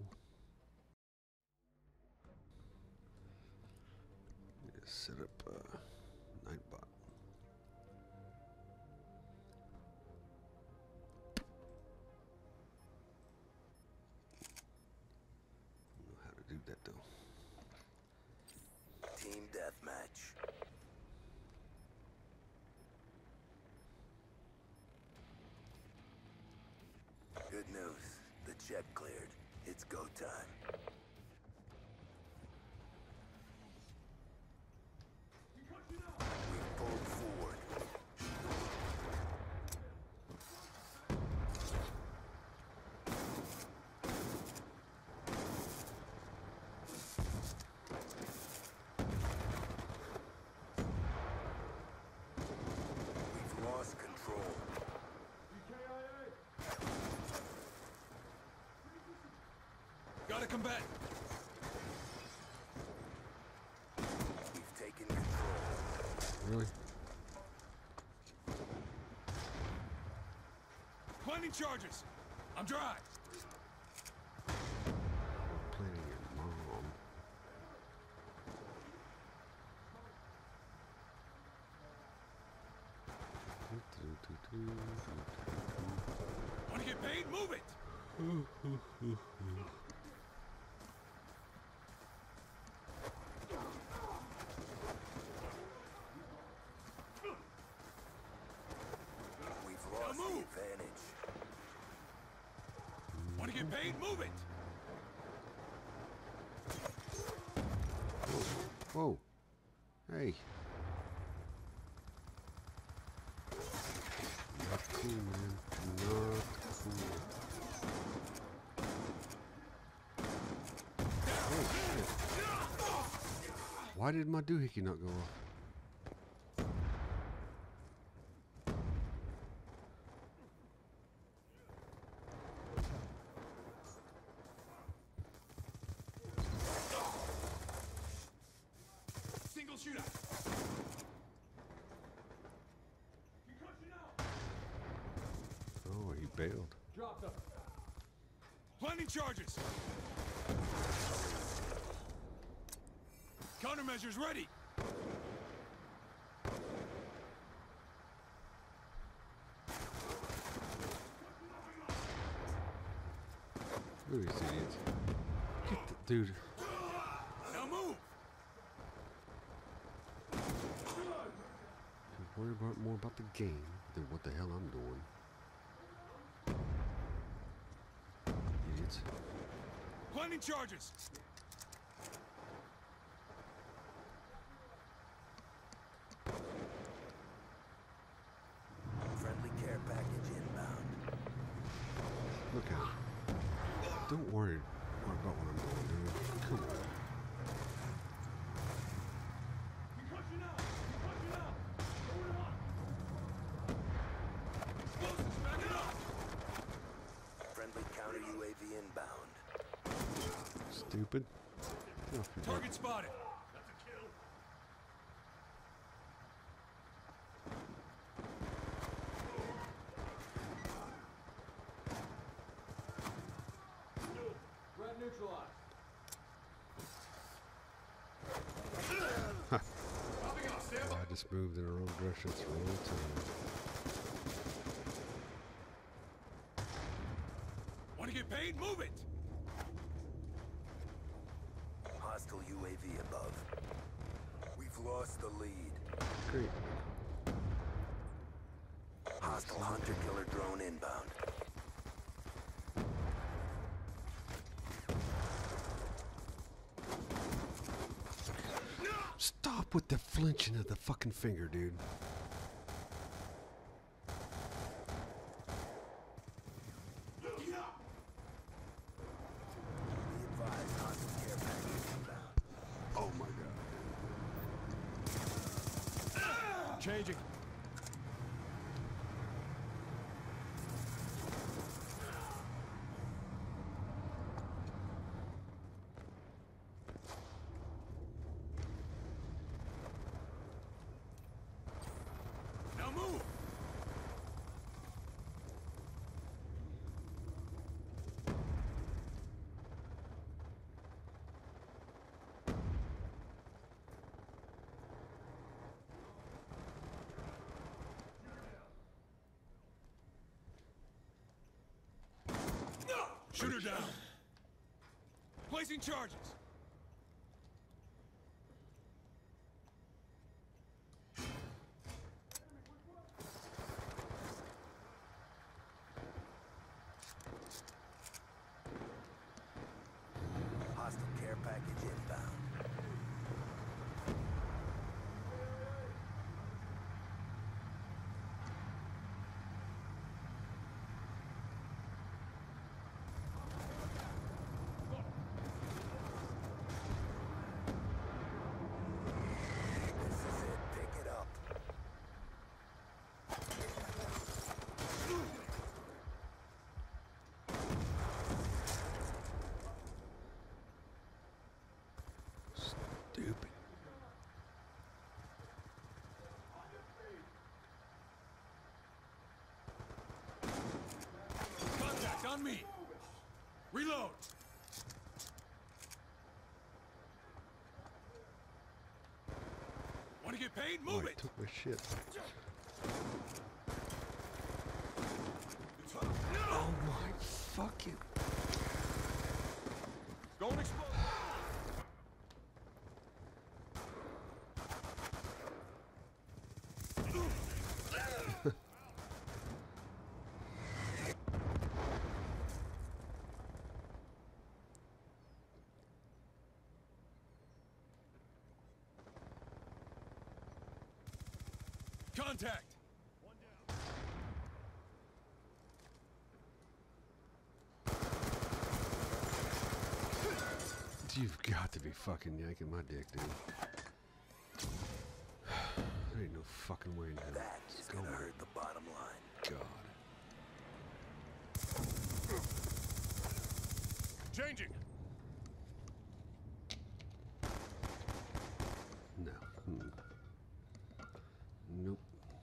Yeah, set up uh, Nightbot. I don't know how to do that though. Team deathmatch. Good news. The check cleared. It's go time. We've pulled forward. We've lost control. Got a combatant. We've taken control. Really? Planting charges. I'm dry. Planning your mom. Want to get paid? Move it. We've lost the move. advantage. Want to get paid? Move it. Whoa. Hey. Not cool, man. Not cool. Oh, shit. Why did my doohickey not go off? Single shootout. Oh, he bailed. Drop them. Planting charges. Countermeasures ready. Look at these idiots. Get the dude. Now move. Should worry about more about the game than what the hell I'm doing. Idiots. Planting charges. Friendly care package inbound. Look at him. Don't worry, worry about what I'm doing, dude. Come on. Friendly counter U A V inbound. Stupid. Get off your butt. Target spotted. Threat neutralized. Popping off, stand by. I just moved in the wrong direction at the wrong time. Want to get paid? Move it. Hostile U A V above. We've lost the lead. Great. Hostile hunter-killer drone inbound. Stop with the flinching of the fucking finger, dude. Changing. Now move. Shoot her down. Placing charges. Hostile care package inbound. This is it. Pick it up. Stupid. Contact on me. Reload. Want to get paid? Oh, Move he it. took my shit. Oh my fucking. Go and explode. Contact. You've got to be fucking yanking my dick, dude. There ain't no fucking way in hell. That is Go gonna on. hurt the bottom line. God. Changing. No. Mm. Nope.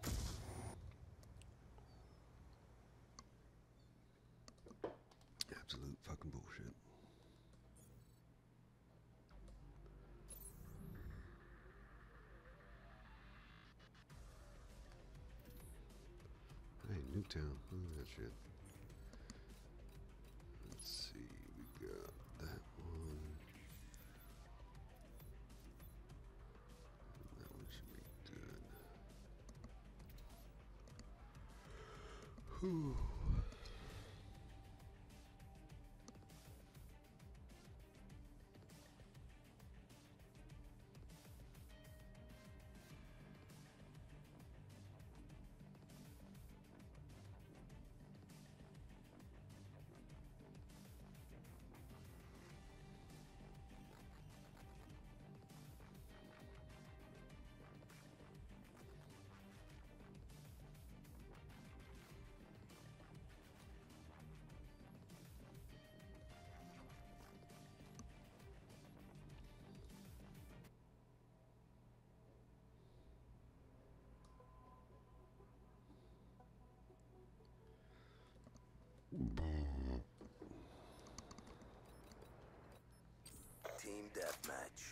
Absolute fucking bullshit. Hey, Nuketown. Look at that shit. Let's see. We got that one. That one should be good. Whew. Team deathmatch.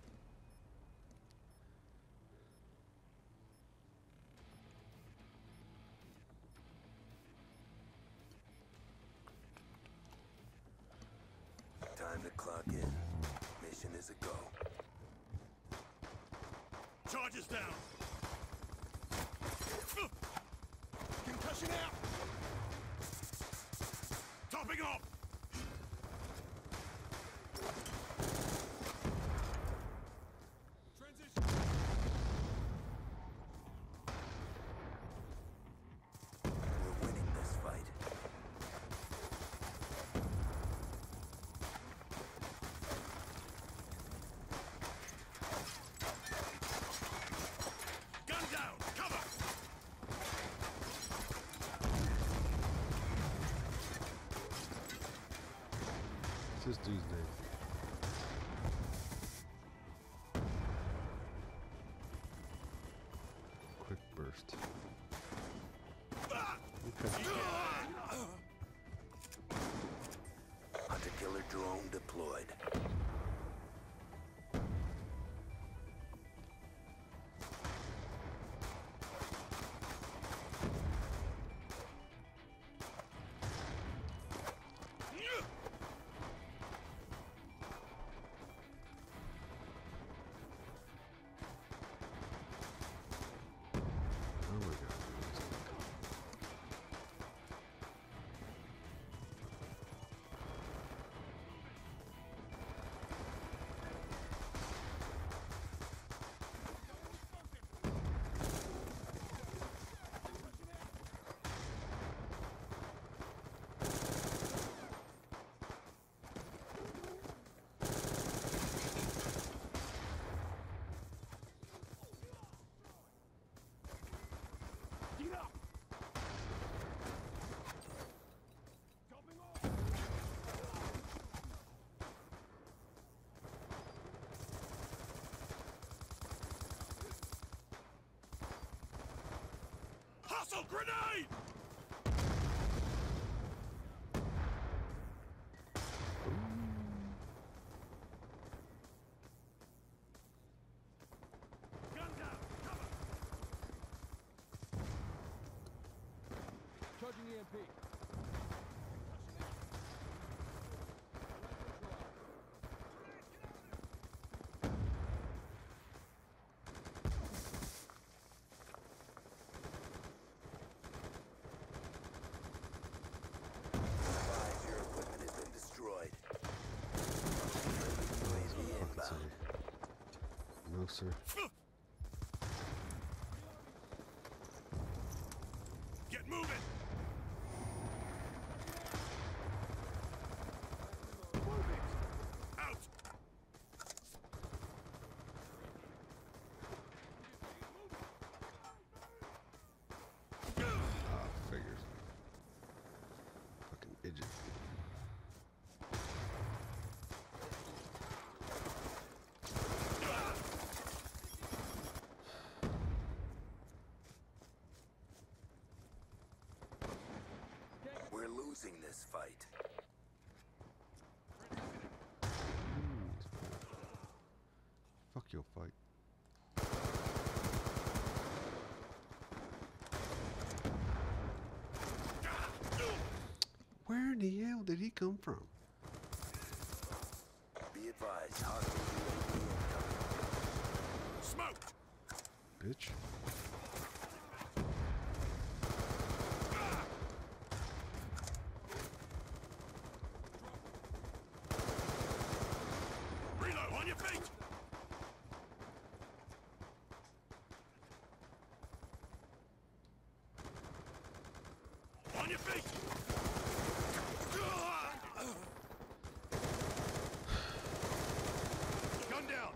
Time to clock in. Mission is a go. Charges down. Concussion out. Topping off. Transition. We're winning this fight. Gun down. this dude's name? Quick burst. Okay. Hunter-killer drone deployed. Oh my god. Hostile grenade! Gun down! Cover! Charging E M P. Advise your equipment has been destroyed. U A V inbound. No, sir. Get moving! Out! Ah, figures. Fucking idiot. We're losing this fight. Fuck your fight. Where in the hell did he come from? Be advised, hostile U A V incoming. Smoke! Bitch. Reload on your feet! On your feet! Gun down!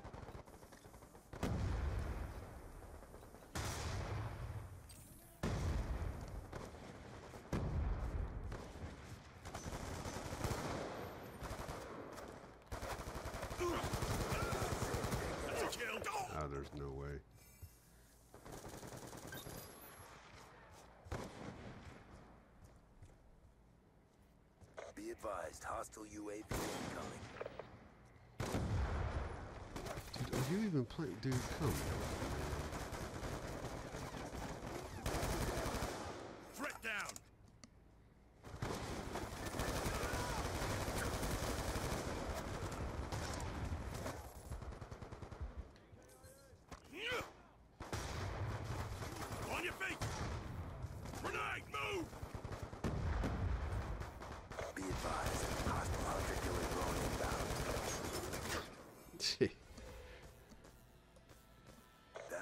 That's a kill! Ah, there's no way. Be advised, hostile U A V incoming. Dude, are you even playing? Dude, come on. Threat down! On your feet! Grenade, move! Be advised, hostile hunter-killer drone inbound. Gee.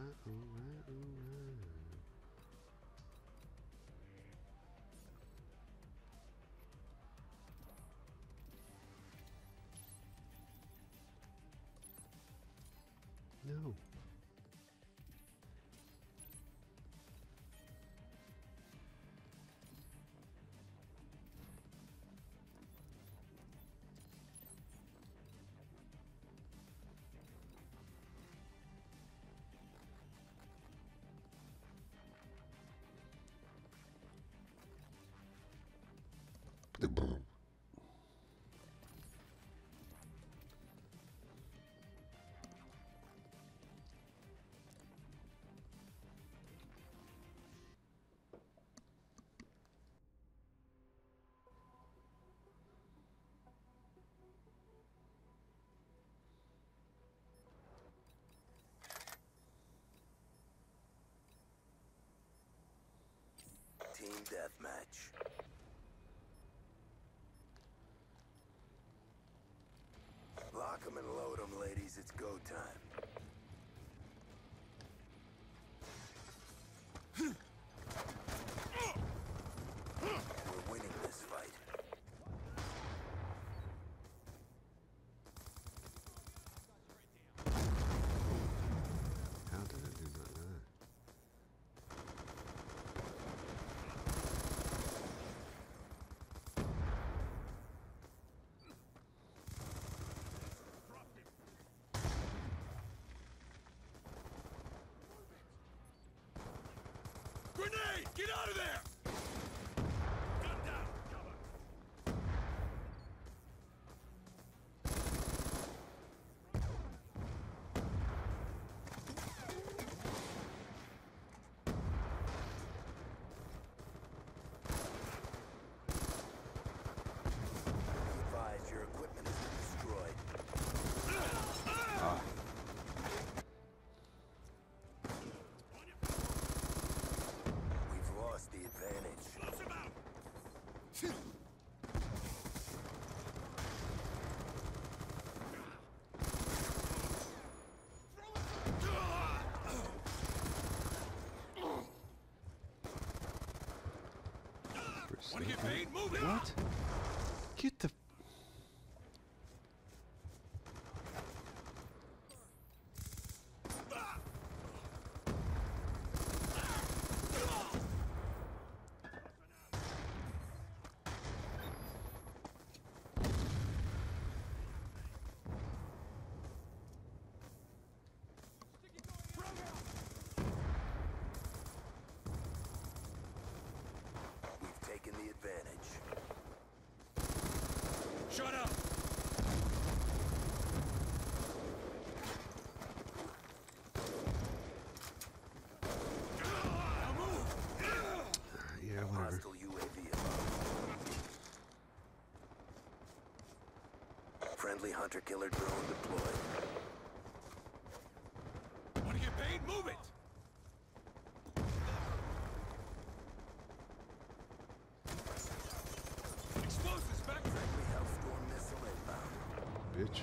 Alright, alright, alright. No. Team deathmatch. Lock 'em and load 'em, ladies. It's go time. We're winning this fight. How did it do that? Grenade! Get out of there! Gun down! Cover! Be advised, your equipment has been destroyed. Ah. We've lost the advantage. Close him out! Want to get paid? Move it! What? Get the. We've taken the advantage. Shut up! Now move! Yeah, whatever. Hostile U A V above. Friendly hunter-killer drone deployed. Want to get paid? Move it! Explosives factory! Friendly Hellstorm missile inbound. Bitch.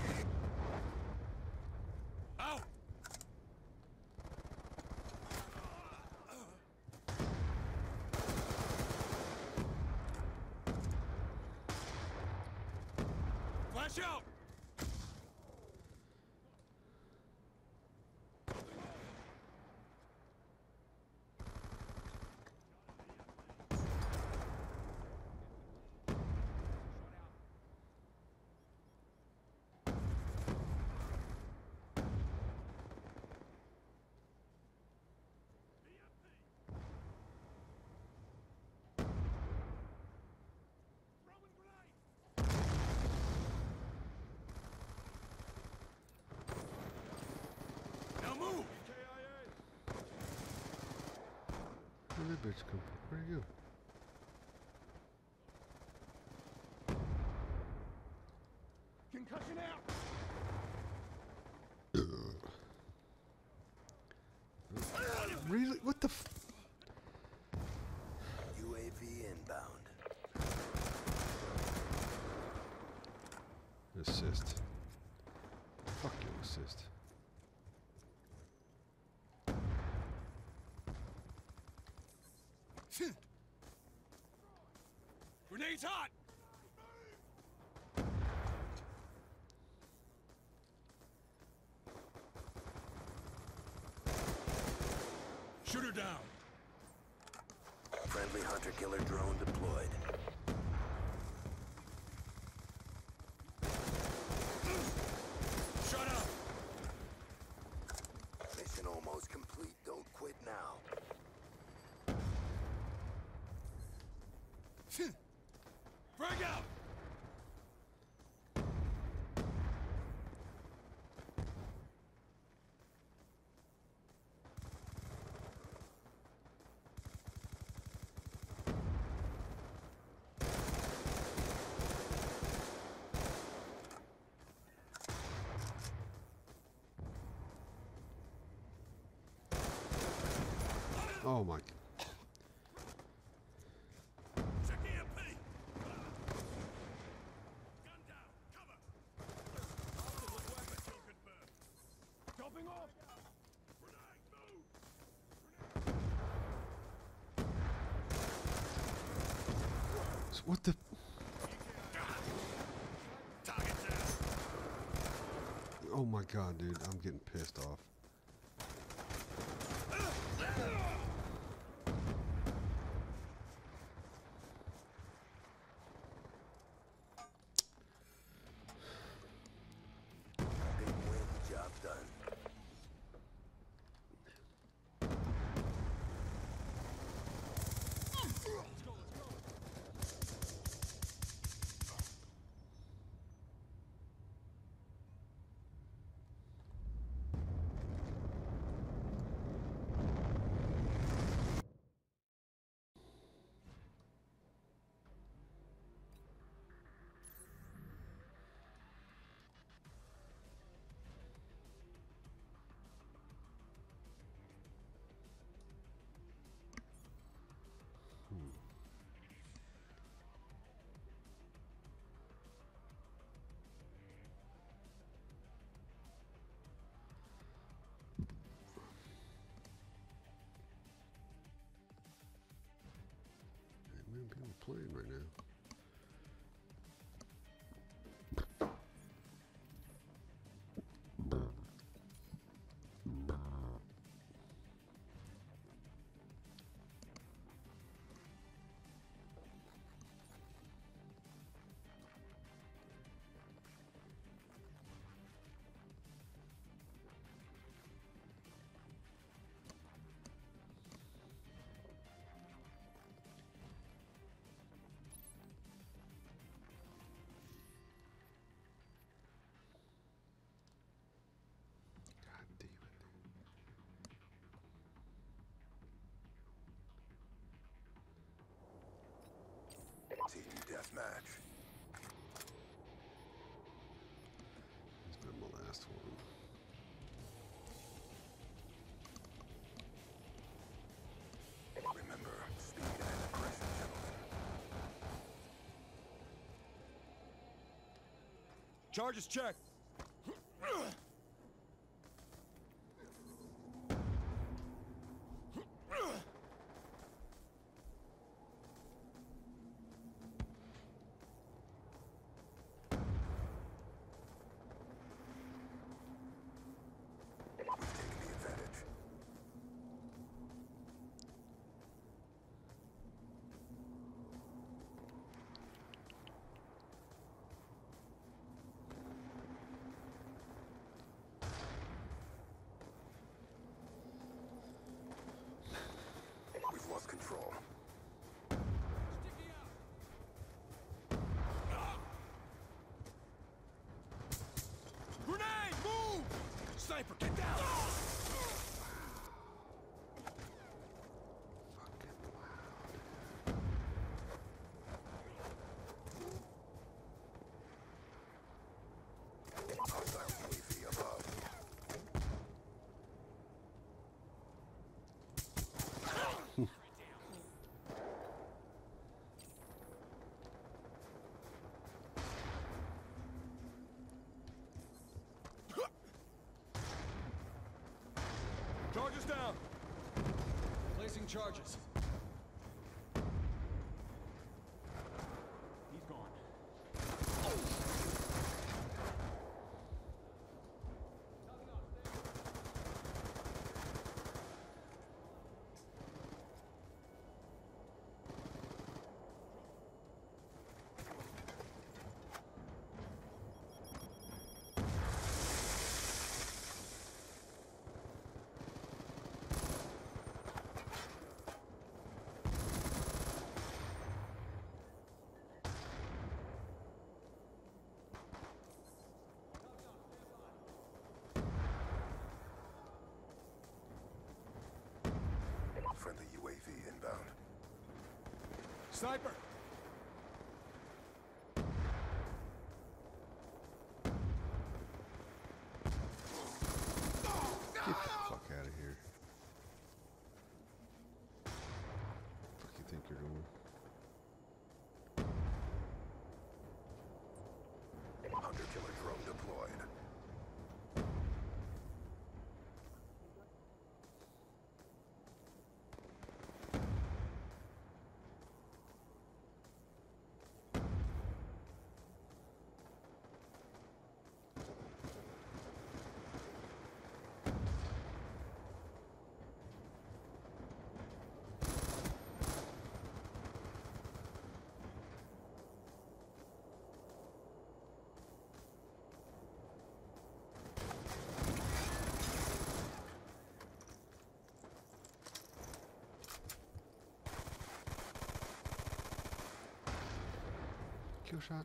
Out! Flash out! Now move! Where'd that bitch come from? Where'd he go? Concussion out! Really? What the f? U A V inbound. Assist. Fuck you, assist. Grenade's hot! Shoot her down! Friendly hunter-killer drone deployed. Shut up! Mission almost complete. Don't quit now. Frag out! Oh my. Check E M P! Gun down! Cover! Hostile weapon kill confirmed. Jumping off! Grenade, move! What the? Target down! Oh my god, dude, I'm getting pissed off. Big win. Job done. Man, people playing right now. God damn it. Team deathmatch. It's been my last one. Remember, speed and aggression, gentlemen. Charges checked! We've taken the advantage. We've lost control. Grenade! Move! Sniper, get down! Fucking loud. Hostile U A V above. Charges down! Placing charges. Sniper! Get the fuck out of here. What do you think you're doing? Hunter-killer drone deployed. Kill shot.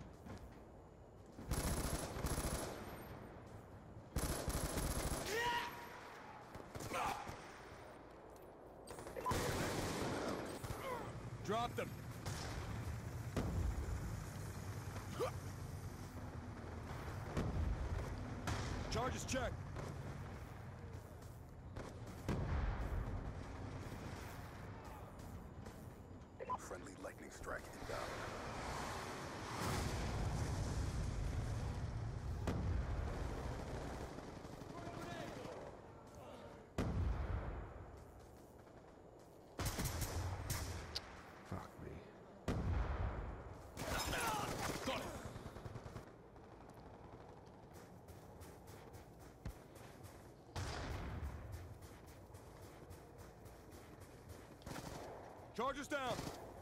Drop them! Charges checked. Friendly lightning strike inbound. Fuck me. Charges down!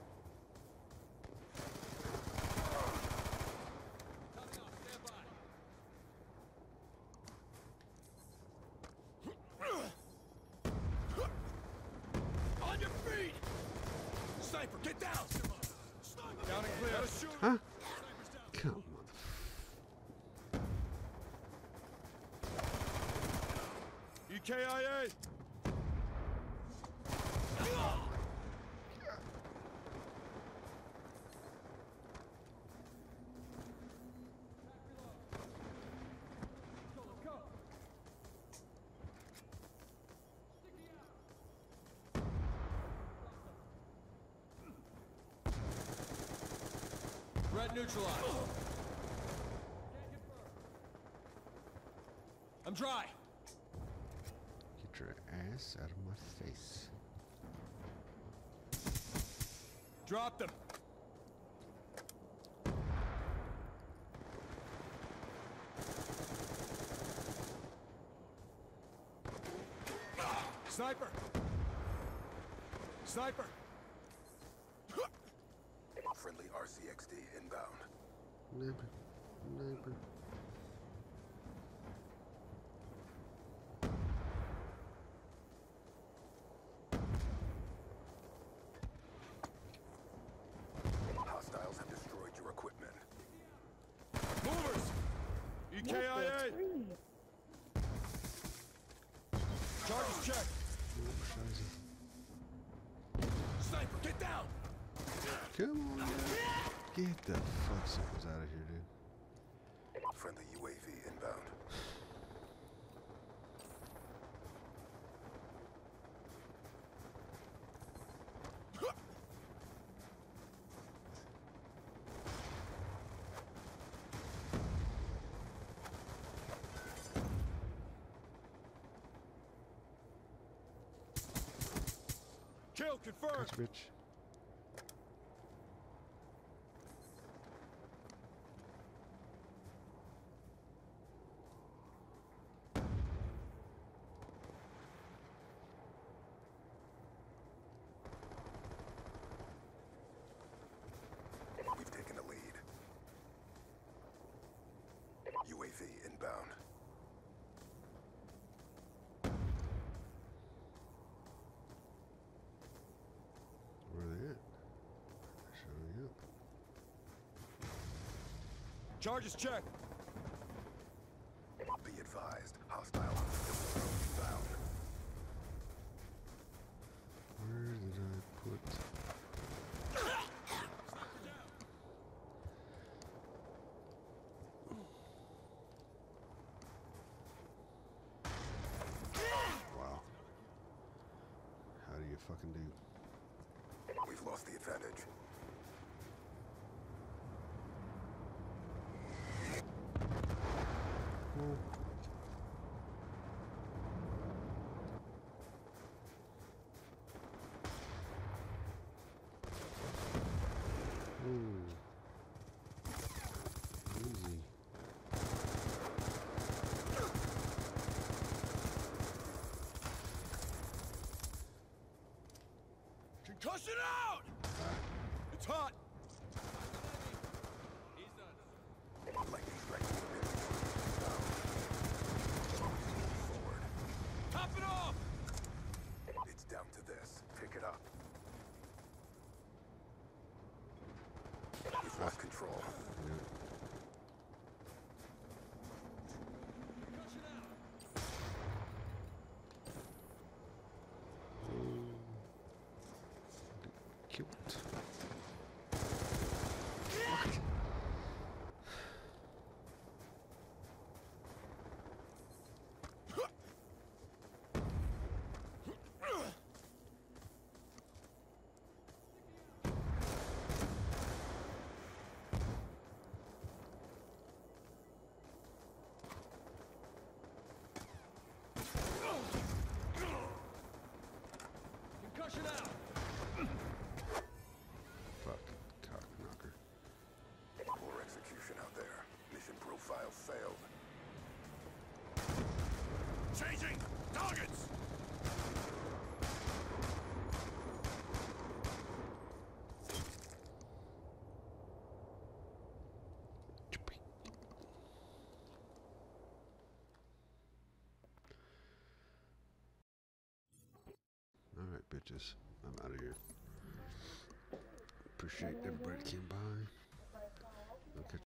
On your feet! Sniper, get down! Down and clear. Gotta shoot. Huh? Come on. E K I A! Threat neutralized. I'm dry. Get your ass out of my face. Drop them. Sniper. Sniper. Friendly R C X D inbound. Neighbor. Neighbor. Hostiles have destroyed your equipment. Movers. E K I A. Charges checked. Oh, scheiße. Sniper, get down. Come on, man. Get the fuck out of here, dude. Friendly U A V inbound. Kill confirmed. Catch, bitch. We've taken the lead. U A V inbound. Where are they at? Showing up. Charges checked. Be advised, hostile hunter-killer drone inbound. Where did I put? fucking do. We've lost the advantage. Well, ooh. Easy. Concussion out! It's hot! He's done. Lightning strike. Forward. Top it off! It's down to this. Pick it up. We've lost control. Yeah. Concussion out! Cute. Concussion out! Fuck. Cock knocker. Poor execution out there. Mission profile failed. Changing! Targets! Alright, bitches. I'm out of here. Appreciate everybody that came by.